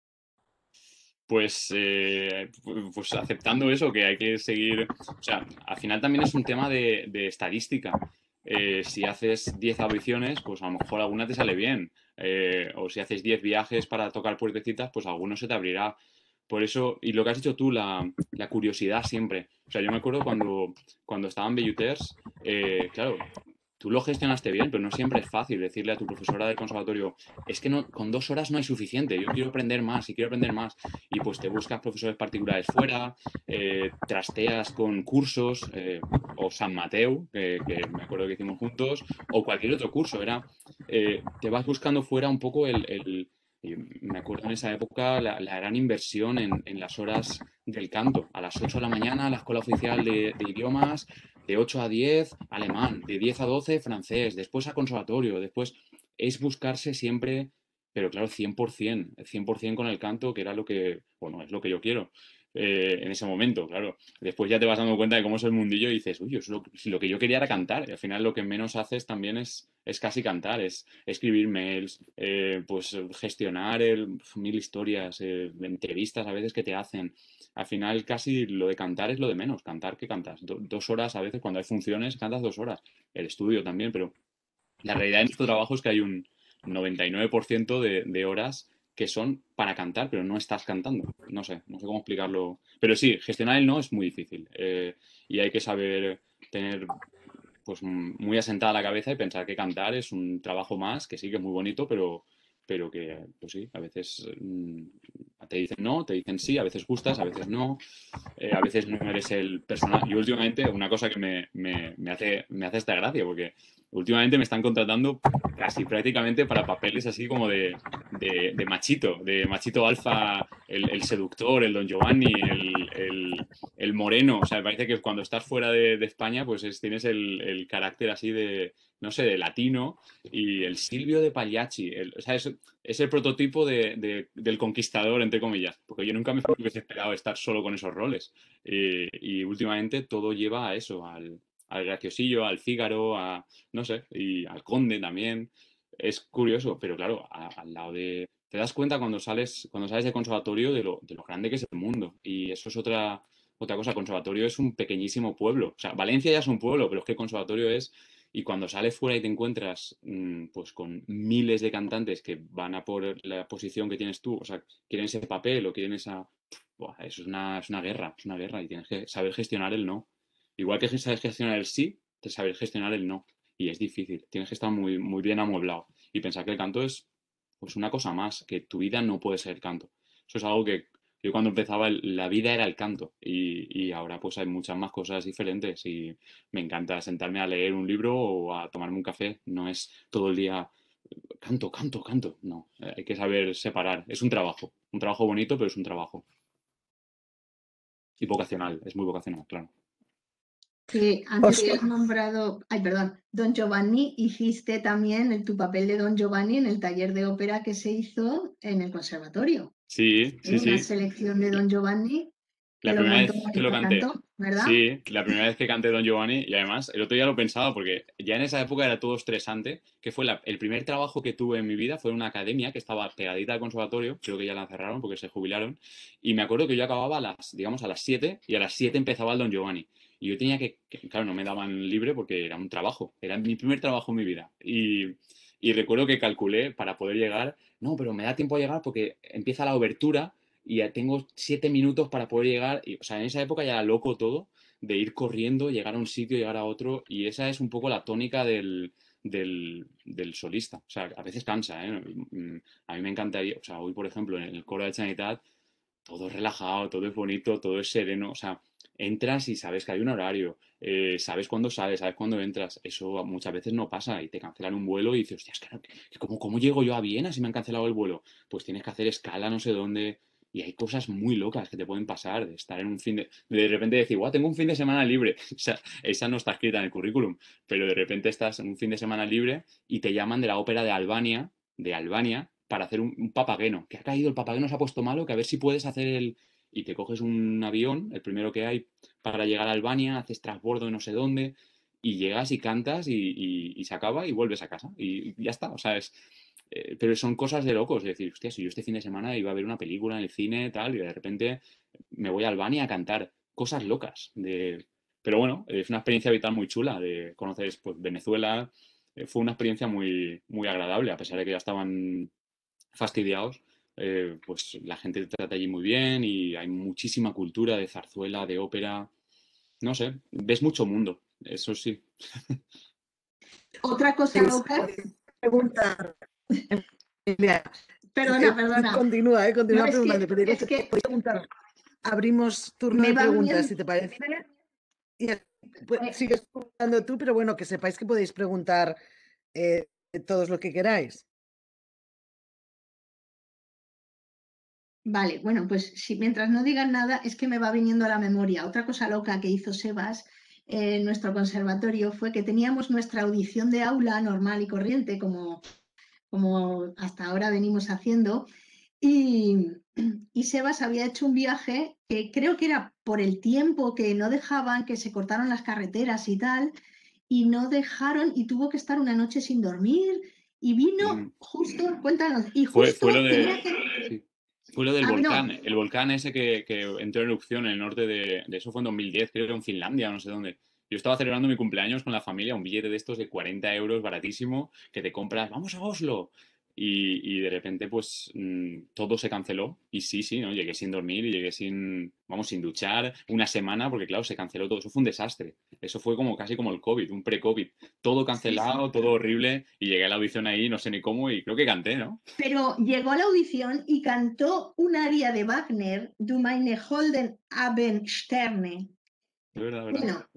Pues aceptando eso, que hay que seguir, o sea, al final también es un tema de estadística. Si haces 10 audiciones, pues a lo mejor alguna te sale bien. O si haces 10 viajes para tocar puertecitas, pues alguno se te abrirá. Por eso, y lo que has dicho tú, la curiosidad siempre. O sea, yo me acuerdo cuando estaba en Belluters, claro, tú lo gestionaste bien, pero no siempre es fácil decirle a tu profesora del conservatorio, es que no, con 2 horas no hay suficiente, yo quiero aprender más y quiero aprender más. Y pues te buscas profesores particulares fuera, trasteas con cursos, o San Mateo, que me acuerdo que hicimos juntos, o cualquier otro curso. Te vas buscando fuera un poco y me acuerdo en esa época la gran inversión en las horas del canto. A las 8 de la mañana, la escuela oficial de idiomas, de 8 a 10 alemán, de 10 a 12 francés, después a conservatorio, después es buscarse siempre, pero claro, 100% con el canto, que era lo que, bueno, es lo que yo quiero. En ese momento, claro. Después ya te vas dando cuenta de cómo es el mundillo y dices, uy, si lo que yo quería era cantar. Y al final lo que menos haces también es casi cantar, es escribir mails, pues gestionar mil historias, entrevistas a veces que te hacen. Al final casi lo de cantar es lo de menos. Cantar, ¿qué cantas? 2 horas a veces, cuando hay funciones, cantas 2 horas. El estudio también, pero la realidad en nuestro trabajo es que hay un 99% de horas que son para cantar, pero no estás cantando. No sé cómo explicarlo. Pero sí, gestionar el no es muy difícil. Y hay que saber tener pues muy asentada la cabeza y pensar que cantar es un trabajo más, que sí, que es muy bonito, pero que, pues sí, a veces te dicen no, te dicen sí, a veces gustas, a veces no, a veces no eres el personal. Y últimamente, una cosa que me hace esta gracia, porque últimamente me están contratando casi prácticamente para papeles así como de machito alfa, el seductor, el Don Giovanni, el moreno. O sea, me parece que cuando estás fuera de España, pues tienes el carácter así de, no sé, de latino, y el Silvio de Pagliacci. O sea, es el prototipo del conquistador, entre comillas, porque yo nunca me hubiese esperado estar solo con esos roles. Y últimamente todo lleva a eso, al graciosillo, al Fígaro, no sé, y al Conde también. Es curioso, pero claro, al lado de... Te das cuenta cuando sales de conservatorio de lo grande que es el mundo. Y eso es otra cosa. Conservatorio es un pequeñísimo pueblo. O sea, Valencia ya es un pueblo, pero es que conservatorio es... Y cuando sales fuera y te encuentras pues con miles de cantantes que van a por la posición que tienes tú, o sea, quieren ese papel o quieren esa... Buah, eso es una guerra y tienes que saber gestionar el no. Igual que sabes gestionar el sí, te saber gestionar el no. Y es difícil, tienes que estar muy, muy bien amueblado y pensar que el canto es pues una cosa más, que tu vida no puede ser el canto. Eso es algo que yo cuando empezaba, la vida era el canto y ahora pues hay muchas más cosas diferentes y me encanta sentarme a leer un libro o a tomarme un café. No es todo el día canto, canto, canto. No, hay que saber separar. Es un trabajo bonito, pero es un trabajo. Y vocacional, es muy vocacional, claro. Que antes que has nombrado, ay, perdón, Don Giovanni, hiciste también tu papel de Don Giovanni en el taller de ópera que se hizo en el conservatorio. Sí, sí, Una sí. selección de Don Giovanni que La lo primera montó vez que lo Mónica canté. Cantó, ¿verdad? Sí, la primera vez que canté Don Giovanni, y además el otro día lo pensaba porque ya en esa época era todo estresante, que fue el primer trabajo que tuve en mi vida, fue en una academia que estaba pegadita al conservatorio, creo que ya la cerraron porque se jubilaron, y me acuerdo que yo acababa digamos, a las 7 y a las 7 empezaba el Don Giovanni. Y yo tenía claro, no me daban libre porque era un trabajo, era mi primer trabajo en mi vida. Y recuerdo que calculé para poder llegar, no, pero me da tiempo a llegar porque empieza la obertura y ya tengo 7 minutos para poder llegar. O sea, en esa época ya era loco todo, de ir corriendo, llegar a un sitio, llegar a otro, y esa es un poco la tónica del solista. O sea, a veces cansa, ¿eh? A mí me encantaría, o sea, hoy, por ejemplo, en el coro de Sanidad, todo es relajado, todo es bonito, todo es sereno, o sea, entras y sabes que hay un horario, sabes cuándo sales, sabes cuándo entras. Eso muchas veces no pasa y te cancelan un vuelo y dices, hostia, es que ¿cómo llego yo a Viena si me han cancelado el vuelo? Pues tienes que hacer escala no sé dónde. Y hay cosas muy locas que te pueden pasar, de estar en un de repente decir, guau, tengo un fin de semana libre. O sea, esa no está escrita en el currículum, pero de repente estás en un fin de semana libre y te llaman de la ópera de Albania, para hacer un papageno. Que ha caído el papageno, se ha puesto malo, que a ver si puedes hacer y te coges un avión, el primero que hay, para llegar a Albania, haces transbordo de no sé dónde, y llegas y cantas y se acaba y vuelves a casa. Y ya está. O sea, pero son cosas de locos, es decir, hostia, si yo este fin de semana iba a ver una película en el cine, tal, y de repente me voy a Albania a cantar, cosas locas. Pero bueno, es una experiencia vital muy chula de conocer pues, Venezuela. Fue una experiencia muy, muy agradable, a pesar de que ya estaban fastidiados. Pues la gente te trata allí muy bien y hay muchísima cultura de zarzuela, de ópera. No sé, ves mucho mundo, eso sí. Otra cosa loca, Preguntar. Emilia, perdona. continúa, No, continúa es preguntando. Pero digo es que que podéis preguntar. Abrimos turno me de van preguntas, viendo. si te parece. Y sigues preguntando tú, pero bueno, que sepáis que podéis preguntar todos lo que queráis. Vale, bueno, pues si mientras no digan nada es que me va viniendo a la memoria. Otra cosa loca que hizo Sebas en nuestro conservatorio fue que teníamos nuestra audición de aula normal y corriente, como hasta ahora venimos haciendo, y, y Sebas había hecho un viaje que creo que era por el tiempo que no dejaban, que se cortaron las carreteras y tal, y no dejaron, y tuvo que estar una noche sin dormir, y Mm. vino justo, cuéntanos, y Fue lo justo tenía de. que... Sí. Fue lo del No, volcán. El volcán ese que entró en erupción en el norte de eso fue en 2010, creo que en Finlandia, no sé dónde. Yo estaba celebrando mi cumpleaños con la familia, un billete de estos de 40 euros, baratísimo, que te compras, vamos a Oslo. Y de repente, pues, todo se canceló. Y sí, sí, ¿no? Llegué sin dormir y llegué sin duchar, una semana, porque claro, se canceló todo. Eso fue un desastre. Eso fue como casi como el COVID, un pre-COVID. Todo sí, sí. cancelado, todo horrible. Y llegué a la audición ahí, no sé ni cómo, y creo que canté, ¿no? Pero llegó a la audición y cantó un aria de Wagner, Du meine holden Abendsterne. De verdad, ¿verdad? Bueno,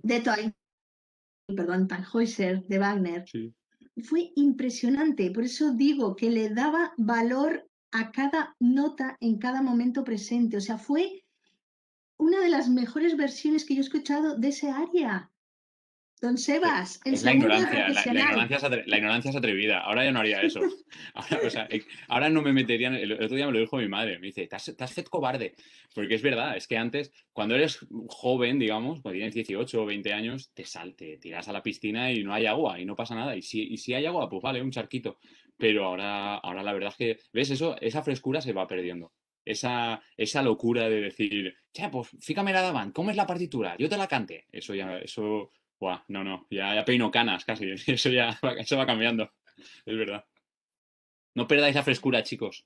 perdón, Tannhäuser de Wagner. Sí. Fue impresionante, por eso digo que le daba valor a cada nota en cada momento presente. O sea, fue una de las mejores versiones que yo he escuchado de ese aria. Don Sebas, el Es la segundo de ignorancia, la profesional. ignorancia la ignorancia es atrevida. Ahora ya no haría eso. Ahora, o sea, ahora no me metería el otro día me lo dijo mi madre, me dice, t'has fet cobarde. Porque es verdad, es que antes, cuando eres joven, digamos, cuando tienes 18 o 20 años, te tiras a la piscina y no hay agua y no pasa nada. Y si hay agua, pues vale, un charquito. Pero ahora la verdad es que, ¿ves? Esa frescura se va perdiendo. Esa locura de decir, che, pues fíjame la davant, ¿cómo es la partitura? Yo te la cante. Eso buah, no, no, ya peino canas casi. Eso va cambiando. Es verdad. No perdáis la frescura, chicos.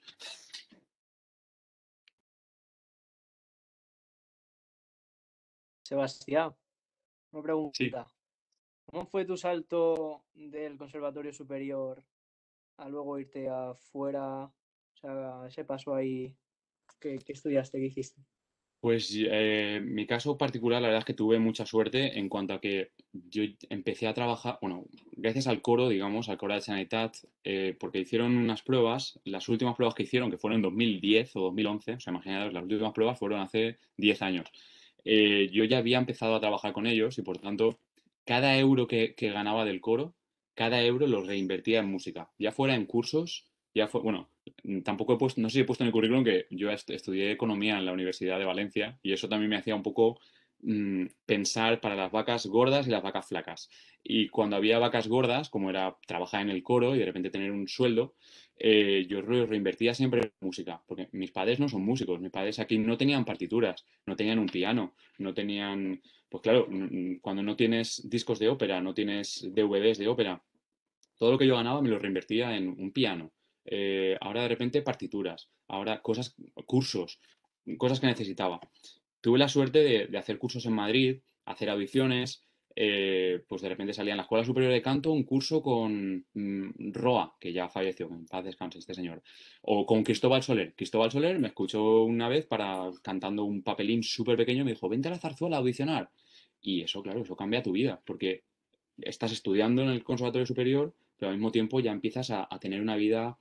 Sebastián, una Sí. pregunta. ¿Cómo fue tu salto del conservatorio superior a luego irte afuera? O sea, ese paso ahí, ¿qué estudiaste, qué hiciste? Pues mi caso particular, la verdad es que tuve mucha suerte en cuanto a que yo empecé a trabajar, bueno, gracias al coro, digamos, al coro de la Generalitat, porque hicieron unas pruebas, las últimas pruebas que hicieron, que fueron en 2010 o 2011, o sea, imaginaos, las últimas pruebas fueron hace 10 años. Yo ya había empezado a trabajar con ellos y por tanto, cada euro que ganaba del coro, cada euro lo reinvertía en música, ya fuera en cursos, ya fue, bueno, tampoco he puesto, no sé si he puesto en el currículum que yo estudié economía en la Universidad de Valencia y eso también me hacía un poco pensar para las vacas gordas y las vacas flacas. Y cuando había vacas gordas, como era trabajar en el coro y de repente tener un sueldo, yo reinvertía siempre en música, porque mis padres no son músicos, mis padres aquí no tenían partituras, no tenían un piano, no tenían, pues claro, cuando no tienes discos de ópera, no tienes DVDs de ópera, todo lo que yo ganaba me lo reinvertía en un piano. Ahora de repente partituras, ahora cosas, cursos, cosas que necesitaba. Tuve la suerte de hacer cursos en Madrid, hacer audiciones, pues de repente salía en la Escuela Superior de Canto un curso con Roa, que ya falleció, en paz descanse este señor, o con Cristóbal Soler. Cristóbal Soler me escuchó una vez para cantando un papelín súper pequeño, me dijo, vente a la zarzuela a audicionar. Y eso, claro, eso cambia tu vida, porque estás estudiando en el Conservatorio Superior, pero al mismo tiempo ya empiezas a tener una vida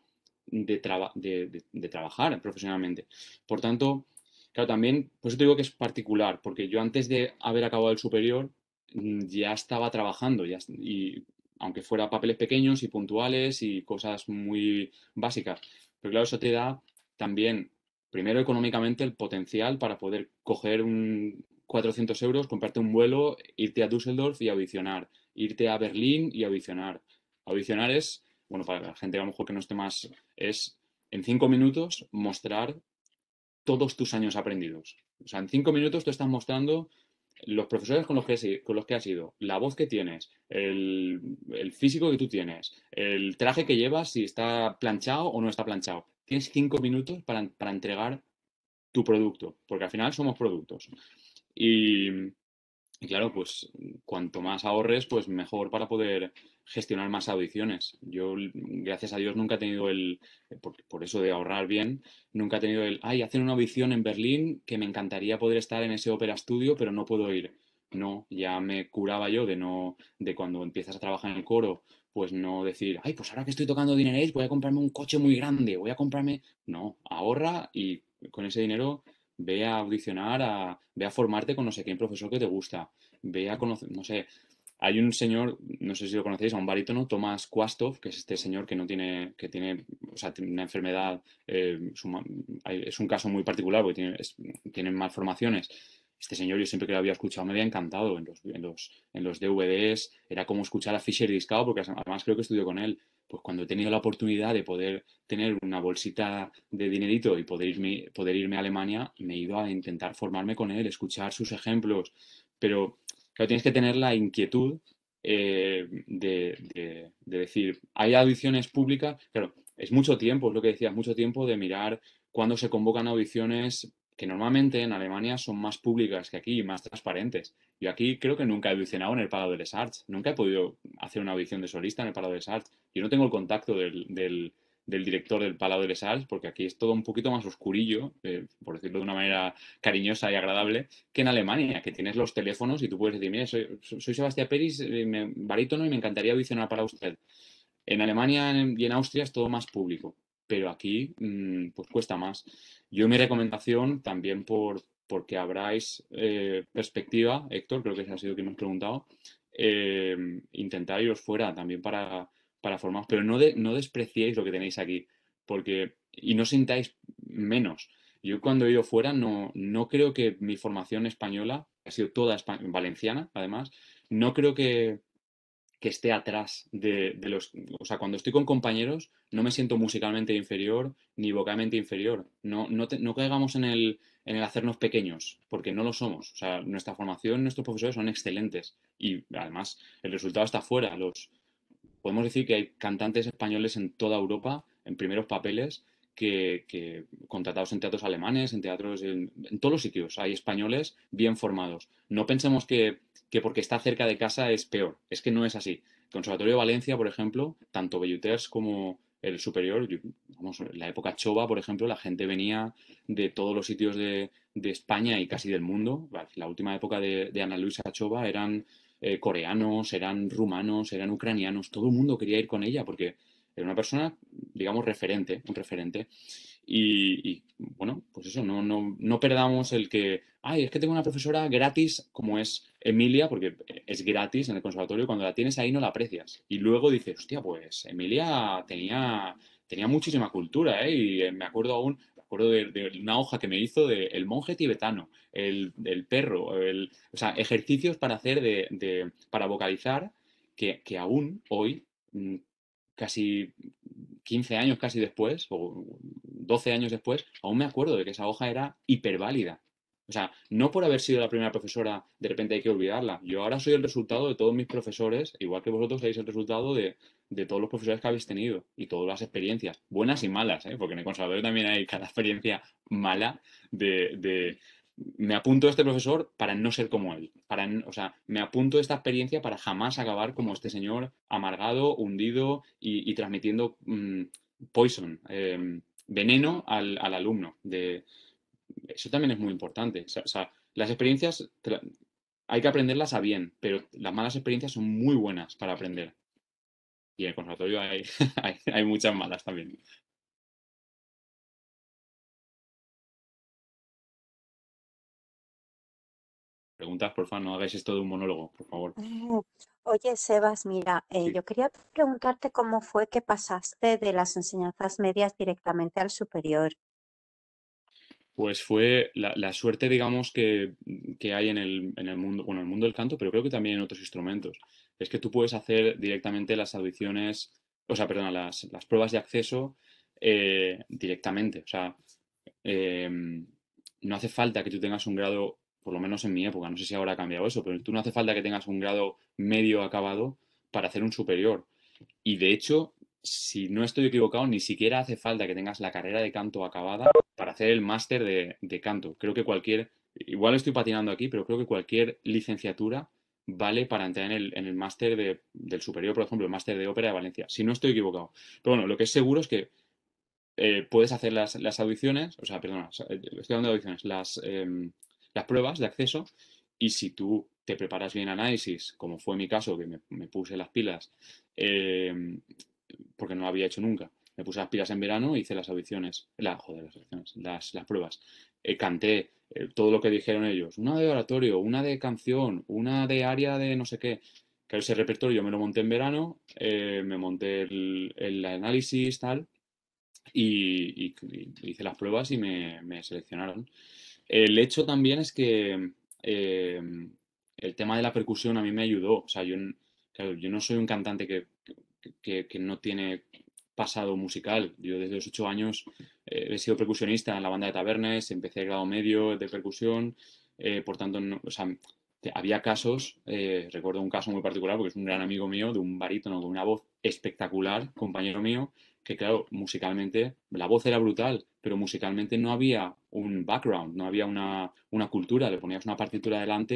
de trabajar profesionalmente. Por tanto, claro, también, por eso te digo que es particular, porque yo antes de haber acabado el superior ya estaba trabajando, y aunque fuera papeles pequeños y puntuales y cosas muy básicas. Pero claro, eso te da también, primero económicamente, el potencial para poder coger 400 euros, comprarte un vuelo, irte a Düsseldorf y audicionar, irte a Berlín y audicionar. Audicionar es bueno, para la gente a lo mejor que no esté más, es en 5 minutos mostrar todos tus años aprendidos. O sea, en 5 minutos tú estás mostrando los profesores con los que has ido, la voz que tienes, el físico que tú tienes, el traje que llevas, si está planchado o no está planchado. Tienes 5 minutos para entregar tu producto, porque al final somos productos. Y, y claro, pues cuanto más ahorres, pues mejor para poder gestionar más audiciones. Yo, gracias a Dios, nunca he tenido por eso de ahorrar bien, nunca he tenido hacer una audición en Berlín que me encantaría poder estar en ese Opera Studio, pero no puedo ir. No, ya me curaba yo de cuando empiezas a trabajar en el coro, pues no decir, pues ahora que estoy tocando Dineréis voy a comprarme un coche muy grande, voy a comprarme... No, ahorra y con ese dinero ve a audicionar, ve a formarte con no sé quién profesor que te gusta, ve a conocer, no sé, hay un señor, no sé si lo conocéis, a un barítono, Tomás Kwastov, que es este señor que no tiene, que tiene, o sea, tiene una enfermedad, es un caso muy particular porque tiene malformaciones. Este señor yo siempre que lo había escuchado me había encantado en los DVDs, era como escuchar a Fischer Discao, porque además creo que estudió con él. Pues cuando he tenido la oportunidad de poder tener una bolsita de dinerito y poder irme a Alemania, me he ido a intentar formarme con él, escuchar sus ejemplos, pero claro, tienes que tener la inquietud de decir, hay audiciones públicas, claro, es mucho tiempo, es lo que decías, mucho tiempo de mirar cuándo se convocan audiciones que normalmente en Alemania son más públicas que aquí y más transparentes. Yo aquí creo que nunca he audicionado en el Palau de les Arts, nunca he podido hacer una audición de solista en el Palau de les Arts. Yo no tengo el contacto del director del Palau de les Arts, porque aquí es todo un poquito más oscurillo, por decirlo de una manera cariñosa y agradable, que en Alemania, que tienes los teléfonos y tú puedes decir, mire, soy Sebastián Peris, barítono, y me encantaría audicionar para usted. En Alemania y en Austria es todo más público, pero aquí pues cuesta más. Yo mi recomendación, también porque habráis perspectiva, Héctor, creo que ese ha sido quien me has preguntado, intentar iros fuera también para formaros, pero no despreciéis lo que tenéis aquí, y no sintáis menos. Yo cuando he ido fuera no creo que mi formación española, ha sido toda valenciana además, no creo que esté atrás de los... O sea, cuando estoy con compañeros no me siento musicalmente inferior ni vocalmente inferior. No caigamos en el hacernos pequeños, porque no lo somos. O sea, nuestra formación, nuestros profesores son excelentes y además el resultado está fuera. Podemos decir que hay cantantes españoles en toda Europa, en primeros papeles, que contratados en teatros alemanes, en teatros, en todos los sitios. Hay españoles bien formados. No pensemos que porque está cerca de casa es peor. Es que no es así. El Conservatorio de Valencia, por ejemplo, tanto Belluters como el superior, vamos, en la época Chova, por ejemplo, la gente venía de todos los sitios de España y casi del mundo. La última época de Ana Luisa Chova eran coreanos, eran rumanos, eran ucranianos, todo el mundo quería ir con ella porque era una persona, digamos, un referente. Bueno, pues eso, no perdamos el que, es que tengo una profesora gratis como es Emilia, porque es gratis en el conservatorio, cuando la tienes ahí no la aprecias. Y luego dices, hostia, pues Emilia tenía muchísima cultura, ¿eh? Y me acuerdo de una hoja que me hizo de el monje tibetano, el perro, o sea, ejercicios para hacer para vocalizar que aún hoy, casi 15 años casi después, o 12 años después, aún me acuerdo de que esa hoja era hiperválida. O sea, no por haber sido la primera profesora, de repente hay que olvidarla. Yo ahora soy el resultado de todos mis profesores, igual que vosotros sois el resultado de todos los profesores que habéis tenido y todas las experiencias, buenas y malas, ¿eh? Porque en el conservatorio también hay cada experiencia mala me apunto a este profesor para no ser como él. O sea, me apunto a esta experiencia para jamás acabar como este señor amargado, hundido y transmitiendo poison, veneno al alumno. Eso también es muy importante. O sea, las experiencias hay que aprenderlas a bien, pero las malas experiencias son muy buenas para aprender. Y en el conservatorio hay muchas malas también. Preguntas, por favor, no hagáis esto de un monólogo, por favor. Oye, Sebas, mira, Sí. yo quería preguntarte cómo fue que pasaste de las enseñanzas medias directamente al superior. Pues fue la suerte, digamos, que hay en el mundo, bueno, en el mundo del canto, pero creo que también en otros instrumentos. Es que tú puedes hacer directamente las audiciones, o sea, perdona, las pruebas de acceso directamente. O sea, no hace falta que tú tengas un grado, por lo menos en mi época, no sé si ahora ha cambiado eso, pero tú no hace falta que tengas un grado medio acabado para hacer un superior. Y de hecho, si no estoy equivocado, ni siquiera hace falta que tengas la carrera de canto acabada para hacer el máster de canto. Creo que igual estoy patinando aquí, pero creo que cualquier licenciatura vale para entrar en el máster del superior, por ejemplo, el máster de ópera de Valencia, si no estoy equivocado. Pero bueno, lo que es seguro es que puedes hacer las audiciones, o sea, perdona, estoy hablando de audiciones, las pruebas de acceso, y si tú te preparas bien análisis, como fue mi caso, que me puse las pilas, porque no lo había hecho nunca, me puse las pilas en verano y hice las audiciones, las pruebas. Canté todo lo que dijeron ellos, una de oratorio, una de canción, una de aria de no sé qué. Claro, ese repertorio yo me lo monté en verano, me monté el análisis, tal, y hice las pruebas y me seleccionaron. El hecho también es que eh, el tema de la percusión a mí me ayudó. O sea, claro, yo no soy un cantante que no tiene pasado musical. Yo desde los 8 años he sido percusionista en la banda de Tabernes, empecé el grado medio de percusión, por tanto, o sea, había casos, recuerdo un caso muy particular porque es un gran amigo mío, de un barítono con una voz espectacular, compañero mío, que claro, musicalmente la voz era brutal, pero musicalmente no había un background, no había una cultura, le ponías una partitura delante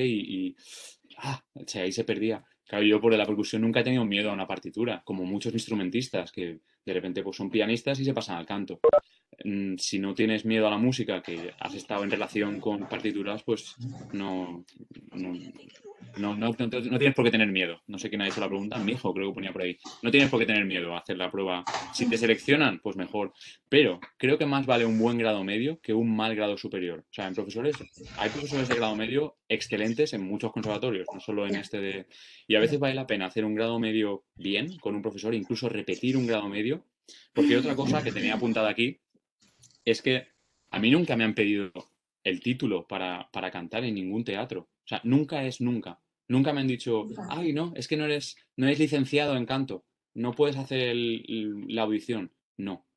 o sea, ahí se perdía. Claro, yo por la percusión nunca he tenido miedo a una partitura, como muchos instrumentistas que de repente pues, son pianistas y se pasan al canto. Si no tienes miedo a la música, que has estado en relación con partituras, pues no, no, no tienes por qué tener miedo. No sé quién ha hecho la pregunta, mi hijo creo que ponía por ahí. No tienes por qué tener miedo a hacer la prueba. Si te seleccionan, pues mejor. Pero creo que más vale un buen grado medio que un mal grado superior. O sea, hay profesores de grado medio excelentes en muchos conservatorios, no solo en este de... Y a veces vale la pena hacer un grado medio bien con un profesor, incluso repetir un grado medio. Porque otra cosa que tenía apuntada aquí es que a mí nunca me han pedido el título para cantar en ningún teatro. O sea, nunca es nunca. Nunca me han dicho, ay, no, es que no eres licenciado en canto, no puedes hacer la audición. No.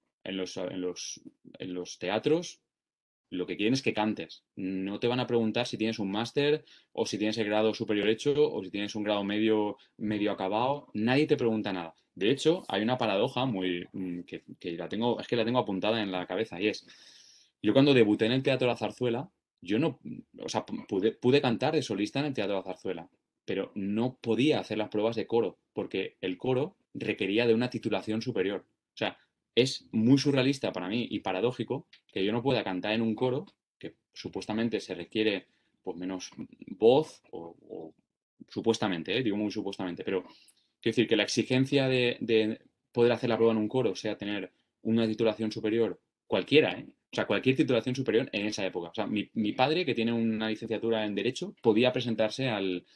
En los teatros lo que quieren es que cantes. No te van a preguntar si tienes un máster o si tienes el grado superior hecho o si tienes un grado medio acabado. Nadie te pregunta nada. De hecho, hay una paradoja que la tengo apuntada en la cabeza y es, yo cuando debuté en el Teatro de la Zarzuela, yo no, o sea, pude cantar de solista en el Teatro de la Zarzuela, pero no podía hacer las pruebas de coro porque el coro requería de una titulación superior. O sea, es muy surrealista para mí y paradójico que yo no pueda cantar en un coro, que supuestamente se requiere pues menos voz, o supuestamente, digo muy supuestamente, pero quiero decir que la exigencia de poder hacer la prueba en un coro sea tener una titulación superior, cualquiera, ¿eh? O sea, cualquier titulación superior en esa época. O sea, mi padre, que tiene una licenciatura en Derecho, podía presentarse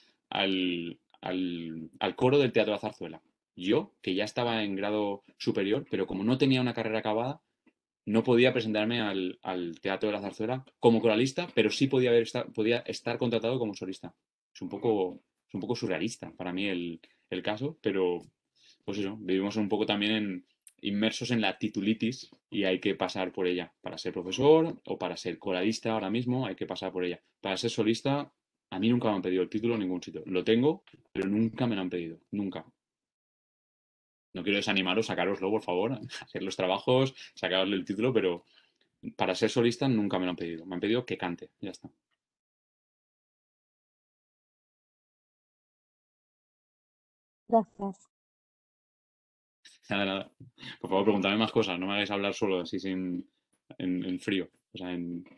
al coro del Teatro de la Zarzuela. Yo, que ya estaba en grado superior, pero como no tenía una carrera acabada, no podía presentarme al Teatro de la Zarzuela como coralista, pero sí podía estar contratado como solista. Es un poco surrealista para mí el caso, pero pues eso, vivimos un poco también inmersos en la titulitis y hay que pasar por ella. Para ser profesor o para ser coralista ahora mismo hay que pasar por ella. Para ser solista, a mí nunca me han pedido el título en ningún sitio. Lo tengo, pero nunca me lo han pedido. Nunca. No quiero desanimaros, sacároslo, por favor, hacer los trabajos, sacarosle el título, pero para ser solista nunca me lo han pedido. Me han pedido que cante, ya está. Gracias. Nada, nada. Por favor, preguntadme más cosas, no me hagáis hablar solo así en frío. O sea,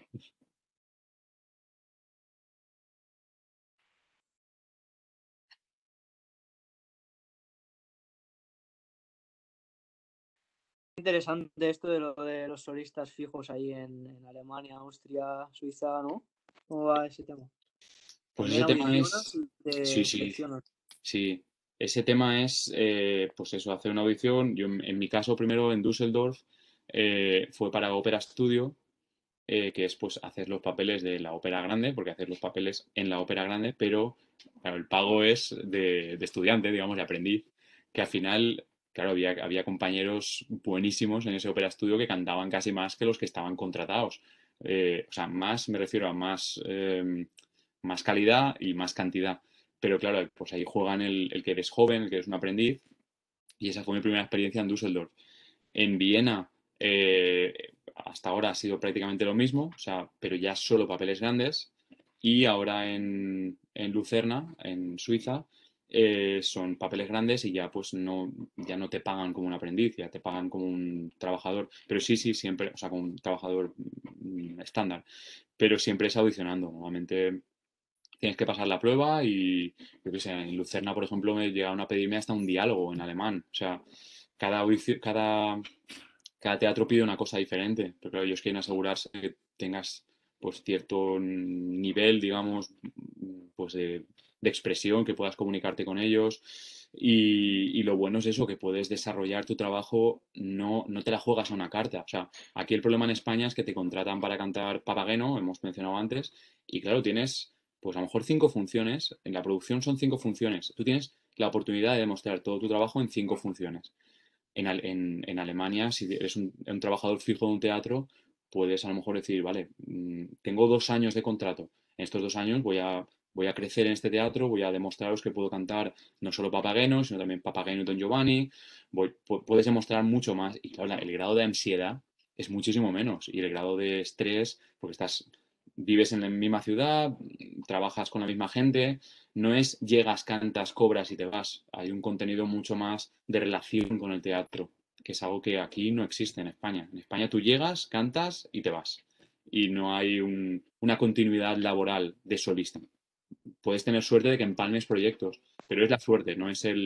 Interesante esto de lo de los solistas fijos ahí en Alemania, Austria, Suiza, ¿no? ¿Cómo va ese tema? Pues ¿También ese tema audicionas es... y Sí, te sí, seleccionan? sí. Ese tema es, pues eso, hacer una audición. Yo, en mi caso, primero en Düsseldorf, fue para Ópera Studio, que es pues hacer los papeles de la ópera grande, porque hacer los papeles en la ópera grande, pero claro, el pago es de estudiante, digamos, de aprendiz, que al final claro, había compañeros buenísimos en ese Opera Studio que cantaban casi más que los que estaban contratados. O sea, más, me refiero a más calidad y más cantidad. Pero claro, pues ahí juegan el que eres joven, el que eres un aprendiz, y esa fue mi primera experiencia en Düsseldorf. En Viena, hasta ahora ha sido prácticamente lo mismo, o sea, pero ya solo papeles grandes. Y ahora en Lucerna, en Suiza, son papeles grandes y ya pues ya no te pagan como un aprendiz, ya te pagan como un trabajador. Pero sí, siempre, o sea, como un trabajador estándar. Pero siempre es audicionando. Normalmente tienes que pasar la prueba y, yo qué sé, en Lucerna, por ejemplo, me llegaron a pedirme hasta un diálogo en alemán. O sea, cada teatro pide una cosa diferente, pero claro, ellos quieren asegurarse que tengas pues cierto nivel, digamos, pues de expresión, que puedas comunicarte con ellos. Y lo bueno es eso, que puedes desarrollar tu trabajo, no te la juegas a una carta. O sea, aquí el problema en España es que te contratan para cantar Papageno, hemos mencionado antes, y claro, tienes pues a lo mejor 5 funciones, en la producción son 5 funciones. Tú tienes la oportunidad de demostrar todo tu trabajo en 5 funciones. En Alemania, si eres un trabajador fijo de un teatro, puedes a lo mejor decir, vale, tengo 2 años de contrato. En estos 2 años voy a crecer en este teatro, voy a demostraros que puedo cantar no solo Papageno, sino también Papageno y Don Giovanni. Puedes demostrar mucho más. Y claro, el grado de ansiedad es muchísimo menos. Y el grado de estrés, porque vives en la misma ciudad, trabajas con la misma gente, no es llegas, cantas, cobras y te vas. Hay un contenido mucho más de relación con el teatro, que es algo que aquí no existe en España. En España tú llegas, cantas y te vas. Y no hay una continuidad laboral de solista. Puedes tener suerte de que empalmes proyectos, pero es la suerte, no es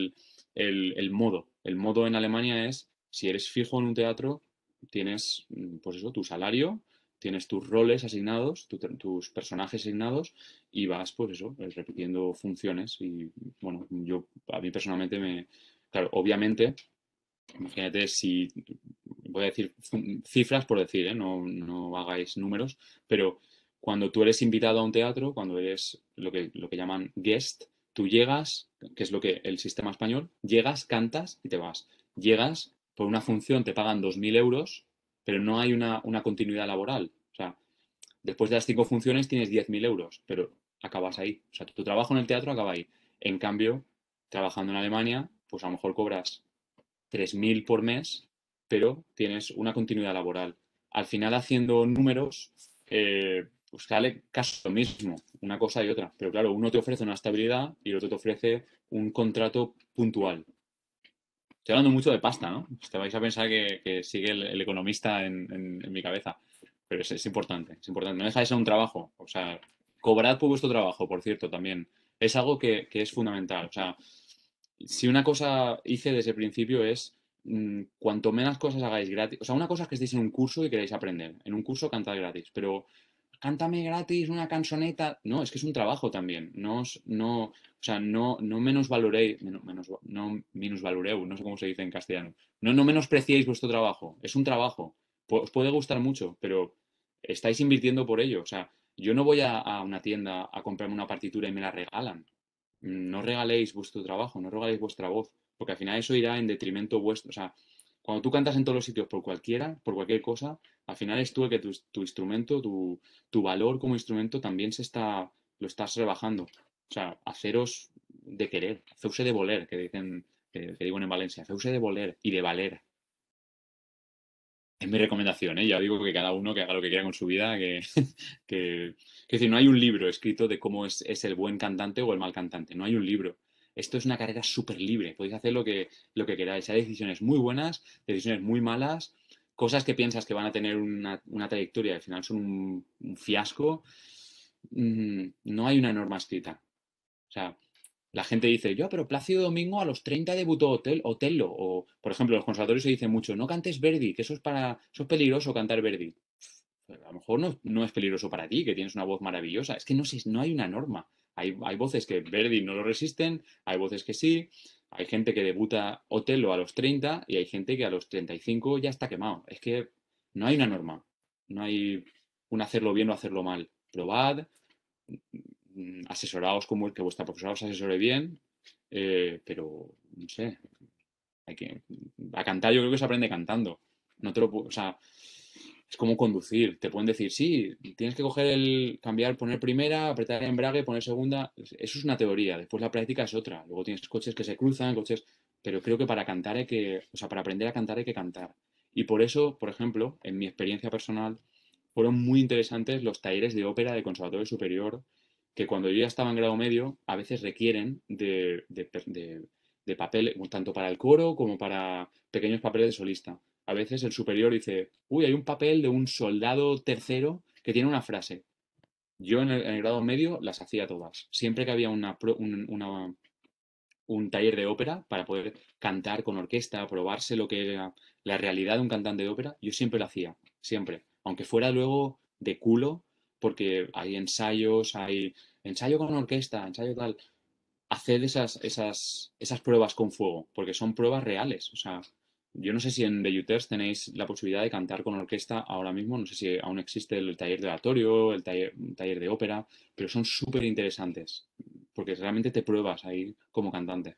el modo. El modo en Alemania es, si eres fijo en un teatro, tienes, pues eso, tu salario, tienes tus roles asignados, tus personajes asignados y vas, pues eso, repitiendo funciones. Y bueno, a mí personalmente claro, obviamente, imagínate si, voy a decir cifras por decir, no hagáis números, pero cuando tú eres invitado a un teatro, cuando eres lo que llaman guest, tú llegas, que es lo que el sistema español, llegas, cantas y te vas. Llegas, por una función te pagan 2.000 euros, pero no hay una continuidad laboral. O sea, después de las 5 funciones tienes 10.000 euros, pero acabas ahí. O sea, tu trabajo en el teatro acaba ahí. En cambio, trabajando en Alemania, pues a lo mejor cobras 3.000 por mes, pero tienes una continuidad laboral. Al final, haciendo números, pues sale casi lo mismo, una cosa y otra. Pero claro, uno te ofrece una estabilidad y el otro te ofrece un contrato puntual. Estoy hablando mucho de pasta, ¿no? Te vais a pensar que sigue el economista en mi cabeza. Pero es importante, es importante. No deja de ser un trabajo. O sea, cobrad por vuestro trabajo, por cierto, también. Es algo que es fundamental. O sea, si una cosa hice desde el principio es cuanto menos cosas hagáis gratis. O sea, una cosa es que estéis en un curso y queráis aprender. En un curso cantad gratis, pero cántame gratis una canzoneta. No, es que es un trabajo también. O sea, no menosvaloréis, no minusvaloreu, no sé cómo se dice en castellano. No menospreciéis vuestro trabajo. Es un trabajo. Os puede gustar mucho, pero estáis invirtiendo por ello. O sea, yo no voy a una tienda a comprarme una partitura y me la regalan. No regaléis vuestro trabajo, no regaléis vuestra voz, porque al final eso irá en detrimento vuestro. O sea, cuando tú cantas en todos los sitios por cualquier cosa, al final es tú el que tu instrumento, tu valor como instrumento también lo estás rebajando. O sea, haceros de querer, feuse de voler, que dicen, que digo en Valencia, feuse de voler y de valer. Es mi recomendación, ¿eh? Ya digo que cada uno que haga lo que quiera con su vida, que es decir, no hay un libro escrito de cómo es el buen cantante o el mal cantante, no hay un libro. Esto es una carrera súper libre, podéis hacer lo que queráis. Hay decisiones muy buenas, decisiones muy malas, cosas que piensas que van a tener una trayectoria y al final son un fiasco. No hay una norma escrita. O sea, la gente dice, yo, pero Plácido Domingo a los 30 debutó Otello. O, por ejemplo, en los conservatorios se dice mucho, no cantes Verdi, que eso es peligroso cantar Verdi. Pero a lo mejor no es peligroso para ti, que tienes una voz maravillosa. Es que no hay una norma. Hay voces que Verdi no lo resisten, hay voces que sí. Hay gente que debuta Otello a los 30 y hay gente que a los 35 ya está quemado. Es que no hay una norma. No hay un hacerlo bien o hacerlo mal. Probad, asesoraos como el que vuestra profesora os asesore bien, pero no sé, A cantar yo creo que se aprende cantando. No te lo o sea, es como conducir. Te pueden decir, sí, tienes que cambiar, poner primera, apretar el embrague, poner segunda. Eso es una teoría. Después la práctica es otra. Luego tienes coches que se cruzan, pero creo que para cantar para aprender a cantar hay que cantar. Y por eso, por ejemplo, en mi experiencia personal, fueron muy interesantes los talleres de ópera de Conservatorio Superior, que cuando yo ya estaba en grado medio, a veces requieren de papel, tanto para el coro como para pequeños papeles de solista. A veces el superior dice, uy, hay un papel de un soldado tercero que tiene una frase. Yo en el grado medio las hacía todas. Siempre que había un taller de ópera para poder cantar con orquesta, probarse lo que era la realidad de un cantante de ópera, yo siempre lo hacía, siempre. Aunque fuera luego de culo, porque hay ensayos, hay ensayo con orquesta, ensayo tal. Hacer esas pruebas con fuego, porque son pruebas reales. O sea, yo no sé si en The Uters tenéis la posibilidad de cantar con orquesta ahora mismo, no sé si aún existe el taller de oratorio, un taller de ópera, pero son súper interesantes, porque realmente te pruebas ahí como cantante.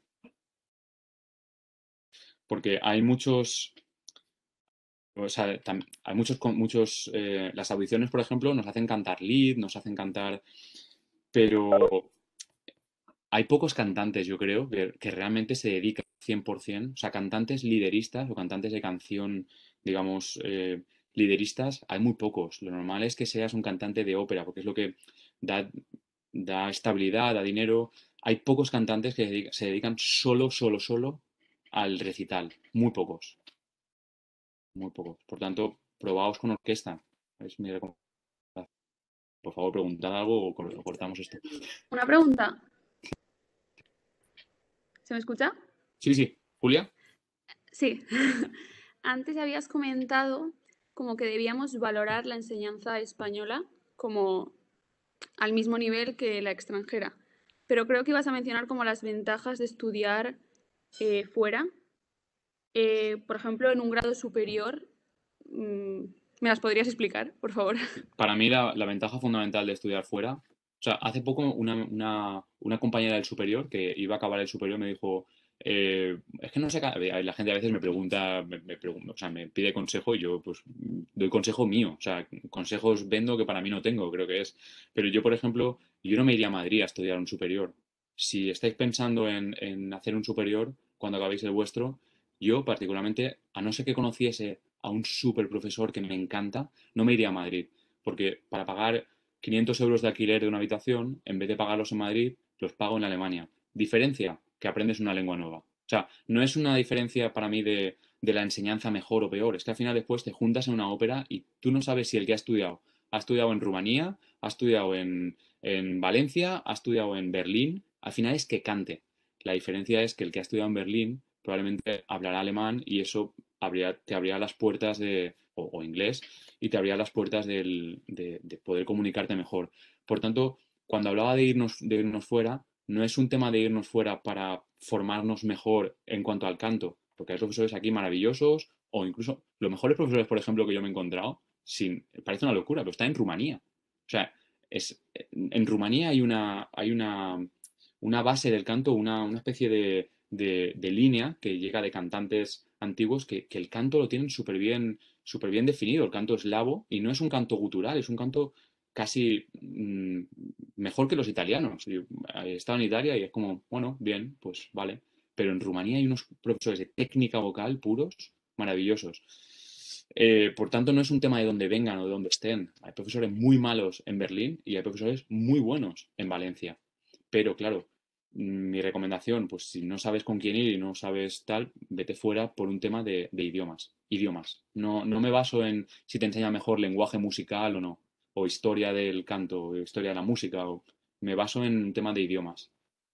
Porque hay muchos, o sea, hay las audiciones, por ejemplo, nos hacen cantar lead, nos hacen cantar, pero hay pocos cantantes, yo creo, que realmente se dedican 100%, o sea, cantantes lideristas o cantantes de canción, digamos, lideristas, hay muy pocos. Lo normal es que seas un cantante de ópera, porque es lo que da, da estabilidad, da dinero. Hay pocos cantantes que se dedican solo al recital. Muy pocos, muy pocos. Por tanto, probaos con orquesta. Es mi recomendación. Por favor, preguntad algo o cortamos esto. Una pregunta. ¿Se me escucha? Sí, sí. Julia. Sí. Antes habías comentado como que debíamos valorar la enseñanza española como al mismo nivel que la extranjera. Pero creo que ibas a mencionar como las ventajas de estudiar fuera. Por ejemplo, en un grado superior. ¿Me las podrías explicar, por favor? Para mí la ventaja fundamental de estudiar fuera, o sea, hace poco una compañera del superior que iba a acabar el superior me dijo, es que no sé, la gente a veces me pregunta, o sea, me pide consejo y yo pues doy consejo mío, o sea, consejos vendo que para mí no tengo, creo que es. Pero yo, por ejemplo, yo no me iría a Madrid a estudiar un superior. Si estáis pensando en hacer un superior cuando acabéis el vuestro, yo particularmente, a no ser que conociese a un super profesor que me encanta, no me iría a Madrid, porque para pagar 500 euros de alquiler de una habitación, en vez de pagarlos en Madrid, los pago en Alemania. Diferencia, que aprendes una lengua nueva. O sea, no es una diferencia para mí de la enseñanza mejor o peor, es que al final después te juntas en una ópera y tú no sabes si el que ha estudiado en Rumanía, ha estudiado en Valencia, ha estudiado en Berlín, al final es que cante. La diferencia es que el que ha estudiado en Berlín probablemente hablará alemán y eso te abrirá las puertas o inglés, y te abrirá las puertas de poder comunicarte mejor. Por tanto, cuando hablaba de irnos fuera, no es un tema de irnos fuera para formarnos mejor en cuanto al canto, porque hay profesores aquí maravillosos, o incluso los mejores profesores, por ejemplo, que yo me he encontrado, parece una locura, pero está en Rumanía. O sea, en Rumanía hay una base del canto, una especie de línea que llega de cantantes antiguos que el canto lo tienen súper bien definido, el canto eslavo, y no es un canto gutural, es un canto casi mejor que los italianos. Yo he estado en Italia y es como, bueno, bien, pues vale. Pero en Rumanía hay unos profesores de técnica vocal puros, maravillosos. Por tanto, no es un tema de dónde vengan o de dónde estén. Hay profesores muy malos en Berlín y hay profesores muy buenos en Valencia. Pero claro, mi recomendación, pues si no sabes con quién ir y no sabes tal, vete fuera por un tema de idiomas. Idiomas. No me baso en si te enseña mejor lenguaje musical o no, o historia del canto, o historia de la música, me baso en un tema de idiomas.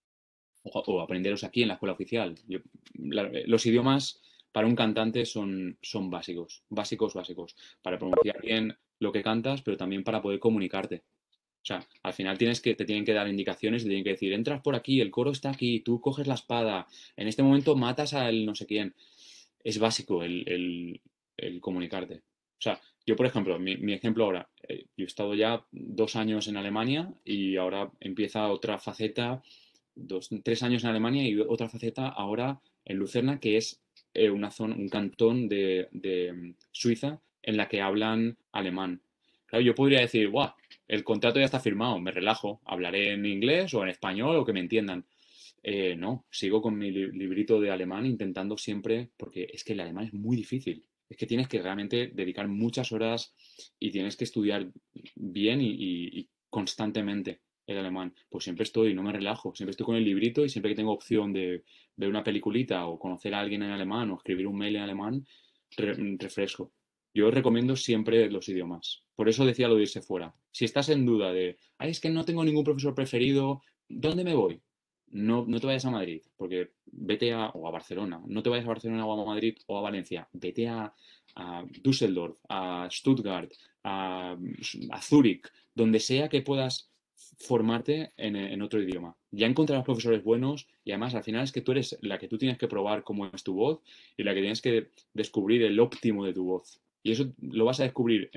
O aprenderlos aquí en la escuela oficial. Los idiomas para un cantante son básicos, básicos, para pronunciar bien lo que cantas, pero también para poder comunicarte. O sea, al final te tienen que dar indicaciones, te tienen que decir, entras por aquí, el coro está aquí, tú coges la espada, en este momento matas al no sé quién. Es básico el comunicarte. O sea, yo, por ejemplo, mi ejemplo ahora, yo he estado ya 2 años en Alemania y ahora empieza otra faceta, 3 años en Alemania y otra faceta ahora en Lucerna, que es una zona, un cantón de Suiza en la que hablan alemán. Claro, yo podría decir, ¡guau! El contrato ya está firmado, me relajo, hablaré en inglés o en español o que me entiendan. No, sigo con mi librito de alemán intentando siempre, porque es que el alemán es muy difícil. Es que tienes que realmente dedicar muchas horas y tienes que estudiar bien y constantemente el alemán. Pues siempre estoy, no me relajo, siempre estoy con el librito y siempre que tengo opción de ver una peliculita o conocer a alguien en alemán o escribir un mail en alemán, refresco. Yo recomiendo siempre los idiomas. Por eso decía lo de irse fuera. Si estás en duda de, ay, es que no tengo ningún profesor preferido, ¿dónde me voy? No te vayas a Madrid, porque vete o a Barcelona. No te vayas a Barcelona o a Madrid o a Valencia. Vete a Düsseldorf, a Stuttgart, a Zúrich, donde sea que puedas formarte en otro idioma. Ya encontrarás profesores buenos y además al final es que tú eres la que tú tienes que probar cómo es tu voz y la que tienes que descubrir el óptimo de tu voz. Y eso lo vas a descubrir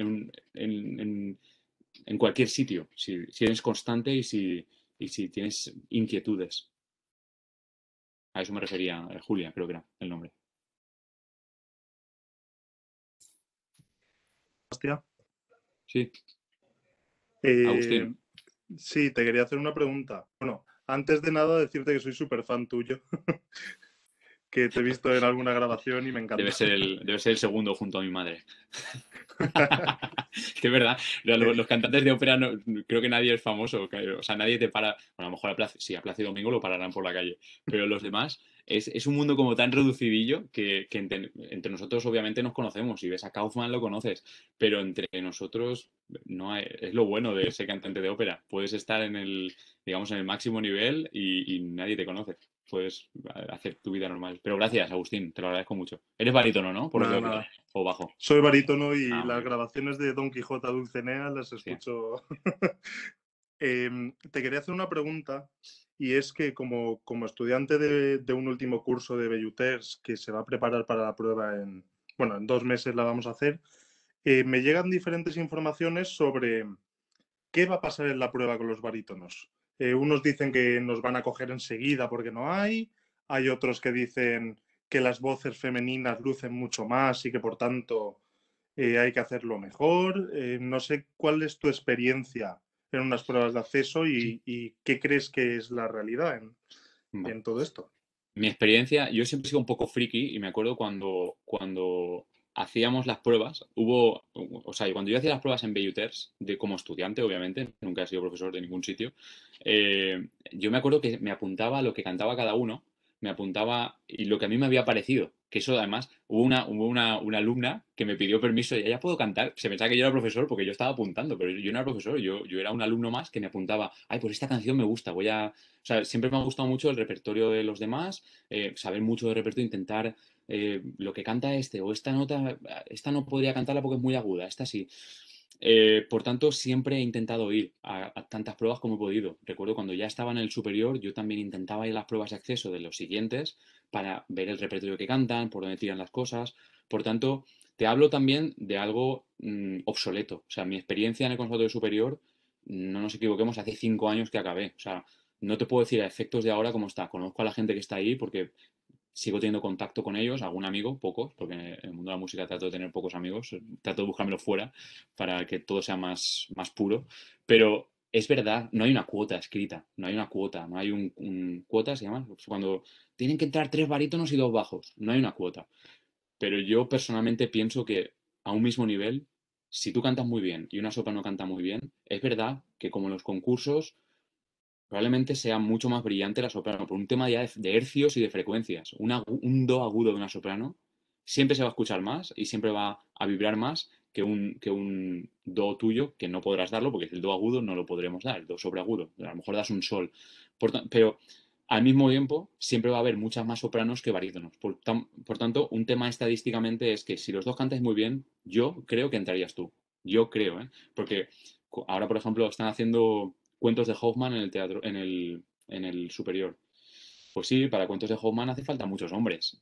en cualquier sitio, si eres constante y si tienes inquietudes. A eso me refería Julia, creo que era el nombre. Hostia. Sí, Eh, Agustín. sí, te quería hacer una pregunta. Bueno, antes de nada decirte que soy súper fan tuyo, que te he visto en alguna grabación y me encanta. Debe ser el segundo junto a mi madre. Que es verdad, los cantantes de ópera creo que nadie es famoso, o sea, nadie te para, bueno, a lo mejor si a Plácido Domingo lo pararán por la calle, pero los demás es un mundo como tan reducidillo que entre nosotros obviamente nos conocemos, si ves a Kaufman lo conoces, pero entre nosotros no es lo bueno de ser cantante de ópera, puedes estar digamos, en el máximo nivel y nadie te conoce. Puedes hacer tu vida normal. Pero gracias, Agustín, te lo agradezco mucho. Eres barítono, ¿no? Por lo que Nada. o bajo. Soy barítono y Ah, las grabaciones de Don Quijote a Dulcinea las escucho. Te quería hacer una pregunta y es que como estudiante de un último curso de Belluters que se va a preparar para la prueba en 2 meses la vamos a hacer, me llegan diferentes informaciones sobre qué va a pasar en la prueba con los barítonos. Unos dicen que nos van a coger enseguida porque no hay otros que dicen que las voces femeninas lucen mucho más y que por tanto hay que hacerlo mejor. No sé cuál es tu experiencia en unas pruebas de acceso y qué crees que es la realidad en todo esto. Mi experiencia, yo siempre he sido un poco friki y me acuerdo cuando hacíamos las pruebas, o sea, cuando yo hacía las pruebas en Belluters, como estudiante, obviamente, nunca he sido profesor de ningún sitio, yo me acuerdo que me apuntaba a lo que cantaba cada uno, me apuntaba y lo que a mí me había parecido, que eso además, hubo una alumna que me pidió permiso y ya puedo cantar, se pensaba que yo era profesor porque yo estaba apuntando, pero yo no era profesor, yo era un alumno más que me apuntaba, ay, pues esta canción me gusta, o sea, siempre me ha gustado mucho el repertorio de los demás, saber mucho de repertorio, intentar lo que canta o esta nota, esta no podría cantarla porque es muy aguda, esta sí. Por tanto, siempre he intentado ir a tantas pruebas como he podido. Recuerdo cuando ya estaba en el superior, yo también intentaba ir a las pruebas de acceso de los siguientes para ver el repertorio que cantan, por dónde tiran las cosas. Por tanto, te hablo también de algo obsoleto. O sea, mi experiencia en el conservatorio superior, no nos equivoquemos, hace 5 años que acabé. O sea, no te puedo decir a efectos de ahora cómo está. Conozco a la gente que está ahí porque sigo teniendo contacto con ellos, algún amigo, pocos, porque en el mundo de la música trato de tener pocos amigos, trato de buscármelo fuera para que todo sea más puro. Pero es verdad, no hay una cuota escrita, no hay una cuota, no hay un cuota, se llama, cuando tienen que entrar 3 barítonos y 2 bajos, no hay una cuota. Pero yo personalmente pienso que a un mismo nivel, si tú cantas muy bien y una soprano canta muy bien, es verdad que como en los concursos probablemente sea mucho más brillante la soprano, por un tema ya de hercios y de frecuencias. Un do agudo de una soprano siempre se va a escuchar más y siempre va a vibrar más que un do tuyo, que no podrás darlo, porque el do agudo no lo podremos dar, el do sobreagudo. A lo mejor das un sol. Pero al mismo tiempo, siempre va a haber muchas más sopranos que barítonos. Por tanto, un tema estadísticamente es que si los dos cantáis muy bien, yo creo que entrarías tú. Yo creo, ¿eh? Porque ahora, por ejemplo, están haciendo cuentos de Hoffman en el teatro, en el superior. Pues sí, para cuentos de Hoffman hace falta muchos hombres.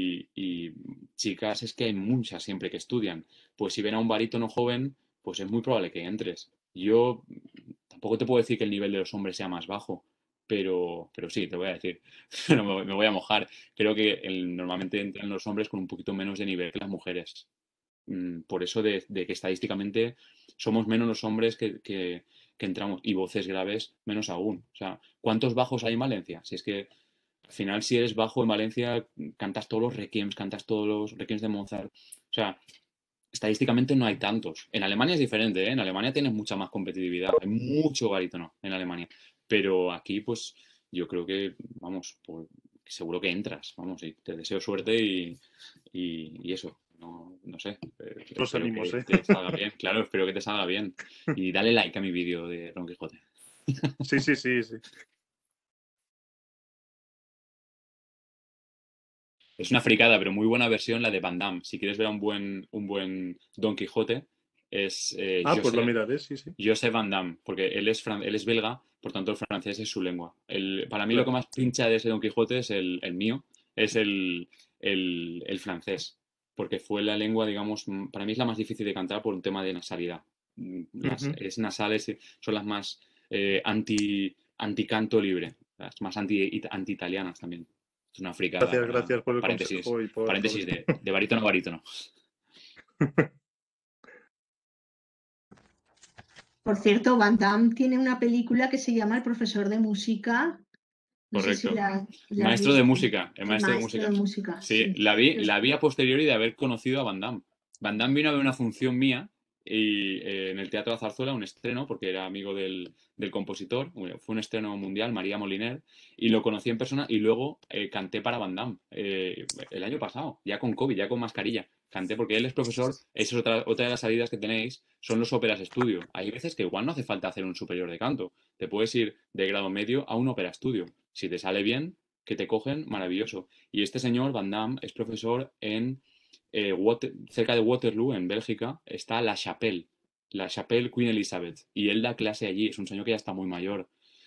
Y chicas es que hay muchas siempre que estudian. Pues si ven a un barítono joven, pues es muy probable que entres. Yo tampoco te puedo decir que el nivel de los hombres sea más bajo, pero sí, te voy a decir, pero me voy a mojar. Creo que normalmente entran los hombres con un poquito menos de nivel que las mujeres. Por eso de que estadísticamente somos menos los hombres que entramos, y voces graves menos aún. O sea, ¿cuántos bajos hay en Valencia? Si es que al final, si eres bajo en Valencia, cantas todos los requiems, cantas todos los requiems de Mozart. O sea, estadísticamente no hay tantos. En Alemania es diferente, ¿eh? En Alemania tienes mucha más competitividad, hay mucho barítono en Alemania. Pero aquí, pues, yo creo que, vamos, pues, seguro que entras, vamos, y te deseo suerte y eso. No sé, Los espero ánimos, que ¿eh? te salga bien, claro, espero que te salga bien. Y dale like a mi vídeo de Don Quijote. Sí, sí, sí, sí. Es una fricada, pero muy buena versión la de Van Damme. Si quieres ver a un buen Don Quijote, es Ah, pues lo miraré, sí, sí. José Van Damme, porque él es belga, por tanto el francés es su lengua. Para mí lo que Claro. más pincha de ese Don Quijote es el mío, es el francés, porque fue la lengua, digamos, para mí es la más difícil de cantar por un tema de nasalidad. Ujú. Es nasales son las más anti-canto libre, las más anti-italianas también. Es una fricada Gracias, para gracias por el paréntesis, consejo y por todo paréntesis esto. de barítono a barítono. Por cierto, Van Damme tiene una película que se llama El profesor de música. No sé si Correcto. la has Maestro de visto. música, el El maestro de maestro de música. música, Sí, sí. la vi a posteriori de haber conocido a Van Damme. Van Damme vino a ver una función mía y en el Teatro de la Zarzuela, un estreno, porque era amigo del compositor. Bueno, fue un estreno mundial, María Moliner, y lo conocí en persona y luego canté para Van Damme el año pasado, ya con COVID, ya con mascarilla. Canté porque él es profesor, esa es otra de las salidas que tenéis, son los óperas estudio. Hay veces que igual no hace falta hacer un superior de canto, te puedes ir de grado medio a un ópera estudio. Si te sale bien, que te cogen, maravilloso. Y este señor, Van Damme, es profesor en cerca de Waterloo, en Bélgica, está La Chapelle Queen Elizabeth, y él da clase allí, es un señor que ya está muy mayor.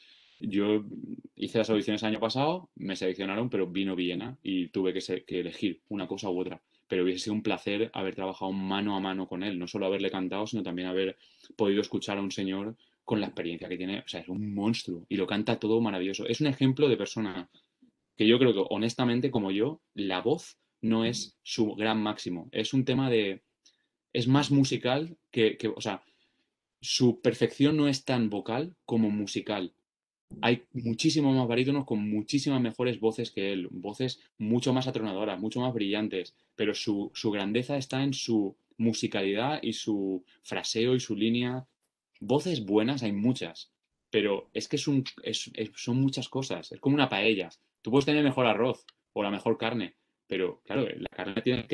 Yo hice las audiciones el año pasado, me seleccionaron, pero vino Viena y tuve que elegir una cosa u otra. Pero hubiese sido un placer haber trabajado mano a mano con él, no solo haberle cantado, sino también haber podido escuchar a un señor con la experiencia que tiene. O sea, es un monstruo y lo canta todo maravilloso. Es un ejemplo de persona que yo creo que, honestamente, como yo, la voz no es su gran máximo. Es un tema de... Es más musical o sea, su perfección no es tan vocal como musical. Hay muchísimos más barítonos con muchísimas mejores voces que él, voces mucho más atronadoras, mucho más brillantes, pero su grandeza está en su musicalidad y su fraseo y su línea. Voces buenas hay muchas, pero es que son muchas cosas, es como una paella. Tú puedes tener el mejor arroz o la mejor carne, pero claro, la carne tienes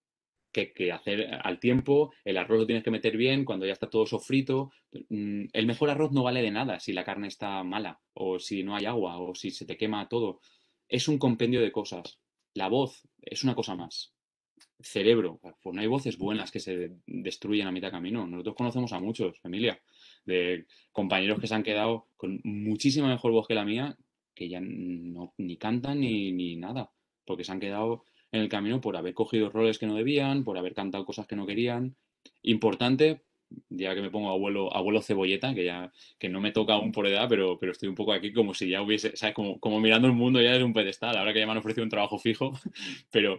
que hacer al tiempo, el arroz lo tienes que meter bien cuando ya está todo sofrito. El mejor arroz no vale de nada si la carne está mala, o si no hay agua, o si se te quema todo. Es un compendio de cosas. La voz es una cosa más. Cerebro, pues no hay voces buenas que se destruyen a mitad de camino. Nosotros conocemos a muchos, Emilia, de compañeros que se han quedado con muchísima mejor voz que la mía, que ya no, ni cantan ni nada, porque se han quedado en el camino por haber cogido roles que no debían, por haber cantado cosas que no querían. Importante, ya que me pongo abuelo cebolleta, que no me toca aún por edad, pero estoy un poco aquí como si ya hubiese, ¿sabes? Como mirando el mundo ya desde un pedestal, ahora que ya me han ofrecido un trabajo fijo, pero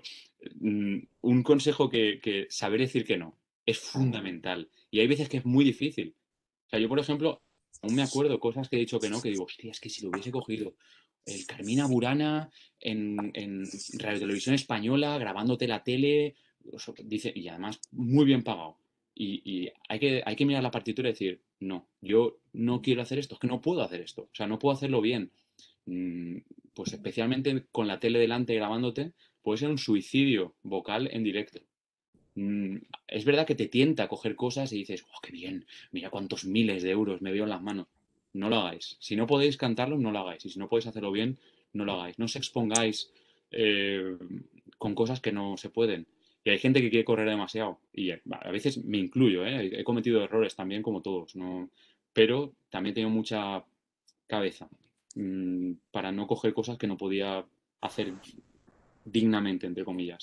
un consejo que saber decir que no es fundamental. Y hay veces que es muy difícil. O sea, yo, por ejemplo, aún me acuerdo cosas que he dicho que no, que digo, hostia, es que si lo hubiese cogido el Carmina Burana en Radio Televisión Española, grabándote la tele, dice, y además muy bien pagado. Y hay que mirar la partitura y decir, no, yo no quiero hacer esto, es que no puedo hacer esto, o sea, no puedo hacerlo bien. Mm, Pues especialmente con la tele delante grabándote, puede ser un suicidio vocal en directo. Mm, es verdad que te tienta coger cosas y dices, oh, qué bien, mira cuántos miles de euros me veo en las manos. No lo hagáis. Si no podéis cantarlo, no lo hagáis. Y si no podéis hacerlo bien, no lo hagáis. No os expongáis eh, con cosas que no se pueden. Y hay gente que quiere correr demasiado. Y a veces me incluyo, ¿eh? He cometido errores también como todos, ¿no? Pero también tengo mucha cabeza para no coger cosas que no podía hacer dignamente, entre comillas.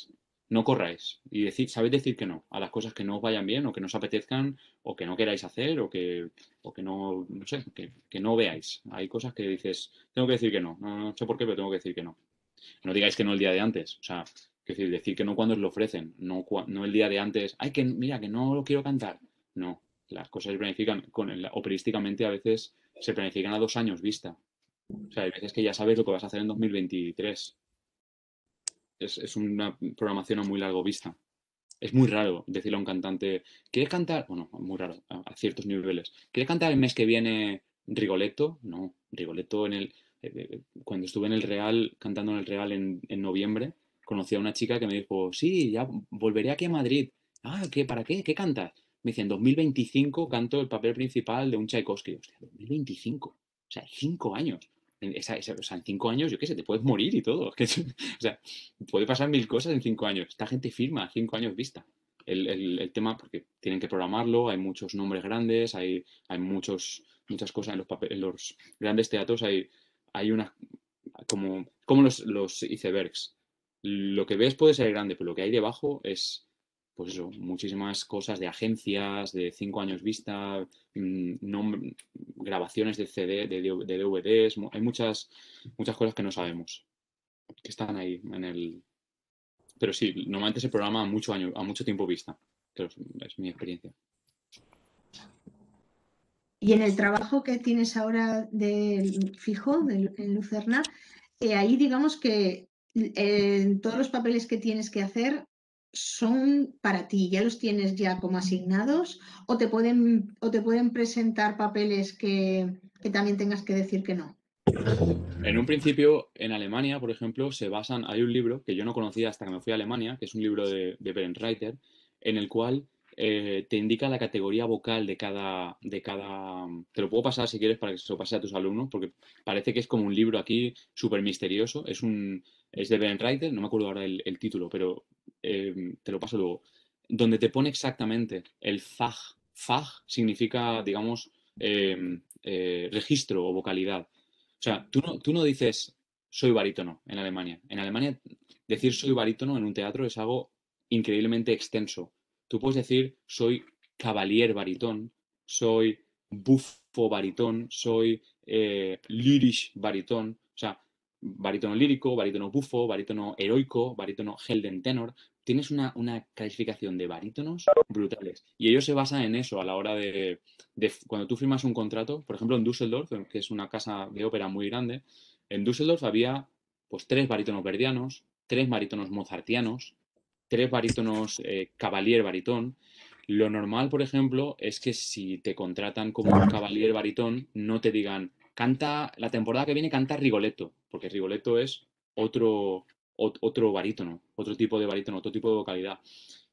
no corráis y sabéis decir que no a las cosas que no os vayan bien o que no os apetezcan o que no queráis hacer o que no, no sé, que no veáis. Hay cosas que dices, tengo que decir que no, no sé por qué, pero tengo que decir que no. No digáis que no el día de antes, o sea, es decir que no cuando os lo ofrecen, no, no el día de antes, ay, que mira, que no lo quiero cantar. No, las cosas se planifican, operísticamente a veces se planifican a 2 años vista. O sea, hay veces que ya sabes lo que vas a hacer en 2023. Es una programación a muy largo vista. Es muy raro decirle a un cantante, ¿quieres cantar? Bueno, muy raro, a ciertos niveles. ¿Quieres cantar el mes que viene Rigoletto? No, Rigoletto cuando estuve en el Real, cantando en el Real en noviembre, conocí a una chica que me dijo, sí, ya volveré aquí a Madrid. Ah, ¿qué? ¿Para qué? ¿Qué cantas? Me dice, en 2025 canto el papel principal de un Tchaikovsky. Hostia, 2025. O sea, 5 años. O sea, en 5 años, yo qué sé, te puedes morir y todo. O sea, puede pasar 1000 cosas en 5 años. Esta gente firma 5 años vista. El tema, porque tienen que programarlo, hay muchos nombres grandes, hay muchas cosas en los grandes teatros, hay una, como los icebergs. Lo que ves puede ser grande, pero lo que hay debajo es, pues eso, muchísimas cosas de agencias, de 5 años vista, grabaciones de CD, de DVDs, hay muchas cosas que no sabemos, que están ahí en el... Pero sí, normalmente se programa a mucho tiempo vista, pero es mi experiencia. Y en el trabajo que tienes ahora de fijo, en Lucerna, ahí digamos que todos los papeles que tienes que hacer son para ti, ya los tienes ya como asignados o te pueden presentar papeles que también tengas que decir que no. En un principio, en Alemania, por ejemplo, hay un libro que yo no conocía hasta que me fui a Alemania, que es un libro de Bernd Reiter, en el cual te indica la categoría vocal de cada... Te lo puedo pasar si quieres para que se lo pase a tus alumnos, porque parece que es como un libro aquí súper misterioso. Es de Bernd Reiter, no me acuerdo ahora el título, pero te lo paso luego. Donde te pone exactamente el Fach. Fach significa, digamos, registro o vocalidad. O sea, tú no dices soy barítono en Alemania. En Alemania, decir soy barítono en un teatro es algo increíblemente extenso. Tú puedes decir soy cavalier baritón, soy buffo baritón, soy lyrisch baritón, o sea, barítono lírico, barítono bufo, barítono heroico, barítono Helden tenor. Tienes una calificación de barítonos brutales. Y ellos se basan en eso a la hora de cuando tú firmas un contrato, por ejemplo en Düsseldorf, que es una casa de ópera muy grande, en Düsseldorf había pues 3 barítonos verdianos, 3 barítonos mozartianos, 3 barítonos cavalier baritón. Lo normal, por ejemplo, es que si te contratan como un cavalier baritón, no te digan, canta, la temporada que viene canta Rigoletto, porque Rigoletto es otro barítono, otro tipo de barítono, otro tipo de vocalidad.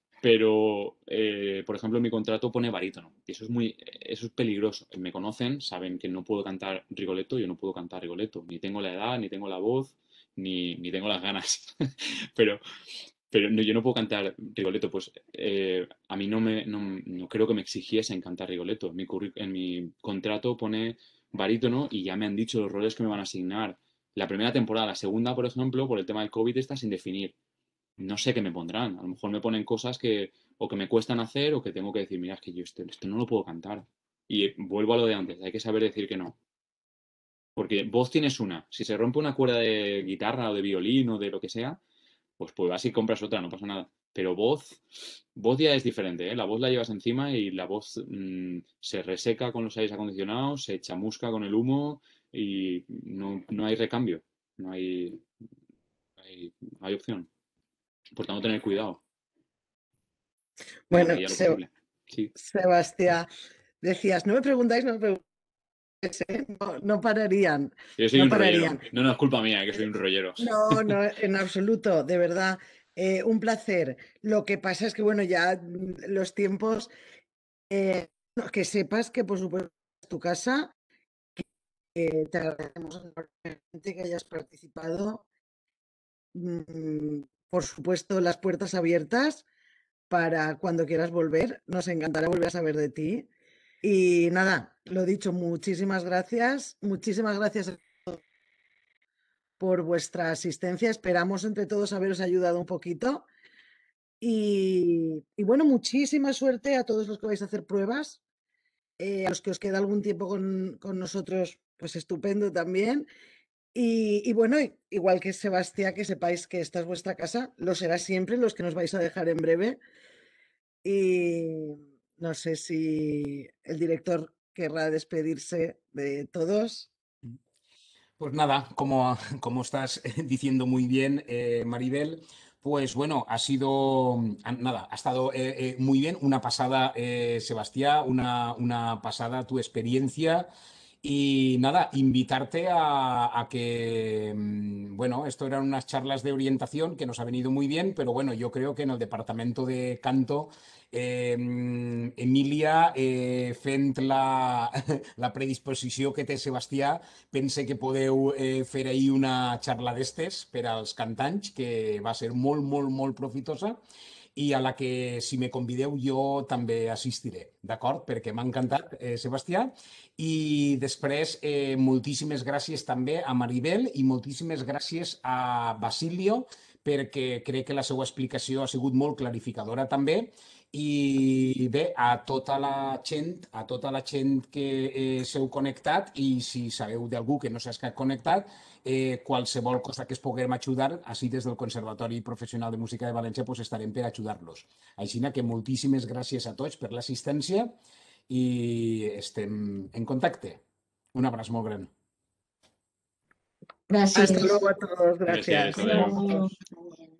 Pero, por ejemplo, en mi contrato pone barítono. Y eso es peligroso. Me conocen, saben que no puedo cantar Rigoletto, yo no puedo cantar Rigoletto. Ni tengo la edad, ni tengo la voz, ni tengo las ganas. Pero yo no puedo cantar Rigoletto. Pues a mí no creo que me exigiesen cantar Rigoletto. En mi contrato pone barítono y ya me han dicho los roles que me van a asignar. La primera temporada, la segunda, por ejemplo, por el tema del COVID está sin definir. No sé qué me pondrán. A lo mejor me ponen cosas que o que me cuestan hacer o que tengo que decir, mira, es que yo esto no lo puedo cantar. Y vuelvo a lo de antes, hay que saber decir que no. Porque voz tienes una. Si se rompe una cuerda de guitarra o de violín o de lo que sea, pues vas y compras otra, no pasa nada. Pero voz ya es diferente, ¿eh? La voz la llevas encima y la voz se reseca con los aires acondicionados, se chamusca con el humo y no hay recambio. No hay opción. Por tanto, tener cuidado. Bueno, Ya lo posible. Sí. Sebastián, decías, no me preguntáis, no pararían. Yo soy no un pararían. rollero. No, es culpa mía, que soy un rollero. No, en absoluto, de verdad. Un placer. Lo que pasa es que, bueno, ya los tiempos, que sepas que, por supuesto, es tu casa, que te agradecemos enormemente que hayas participado. Por supuesto, las puertas abiertas para cuando quieras volver. Nos encantará volver a saber de ti. Y nada, lo dicho, muchísimas gracias. Muchísimas gracias por vuestra asistencia. Esperamos entre todos haberos ayudado un poquito. Y bueno, muchísima suerte a todos los que vais a hacer pruebas. A los que os queda algún tiempo con nosotros, pues estupendo también. Y bueno, igual que Sebastián, que sepáis que esta es vuestra casa, lo será siempre, los que nos vais a dejar en breve. Y no sé si el director querrá despedirse de todos. Pues nada, como estás diciendo muy bien, Maribel, pues bueno, ha sido, nada, ha estado muy bien, una pasada, Sebastián, una pasada tu experiencia. Y nada, invitarte a que, bueno, esto eran unas charlas de orientación que nos ha venido muy bien, pero bueno, yo creo que en el departamento de canto, Emilia, fent la predisposició que té Sebastià, pense que podeu fer ahir una xarra d'estes per als cantants, que va ser molt, molt, molt profitosa i a la que, si me convideu, jo també assistiré, d'acord? Perquè m'ha encantat, Sebastià. I després, moltíssimes gràcies també a Maribel i moltíssimes gràcies a Basilio, perquè crec que la seva explicació ha sigut molt clarificadora també. I bé, a tota la gent que s'heu connectat, i si sabeu d'algú que no s'ha connectat, qualsevol cosa que es puguem ajudar, així des del Conservatori Professional de Música de València, pues estarem per ajudar-los. Així que moltíssimes gràcies a tots per l'assistència i estem en contacte. Un abraç molt gran. Gracias. Hasta luego a todos. Gracias. Gràcies, adéu. Adiós.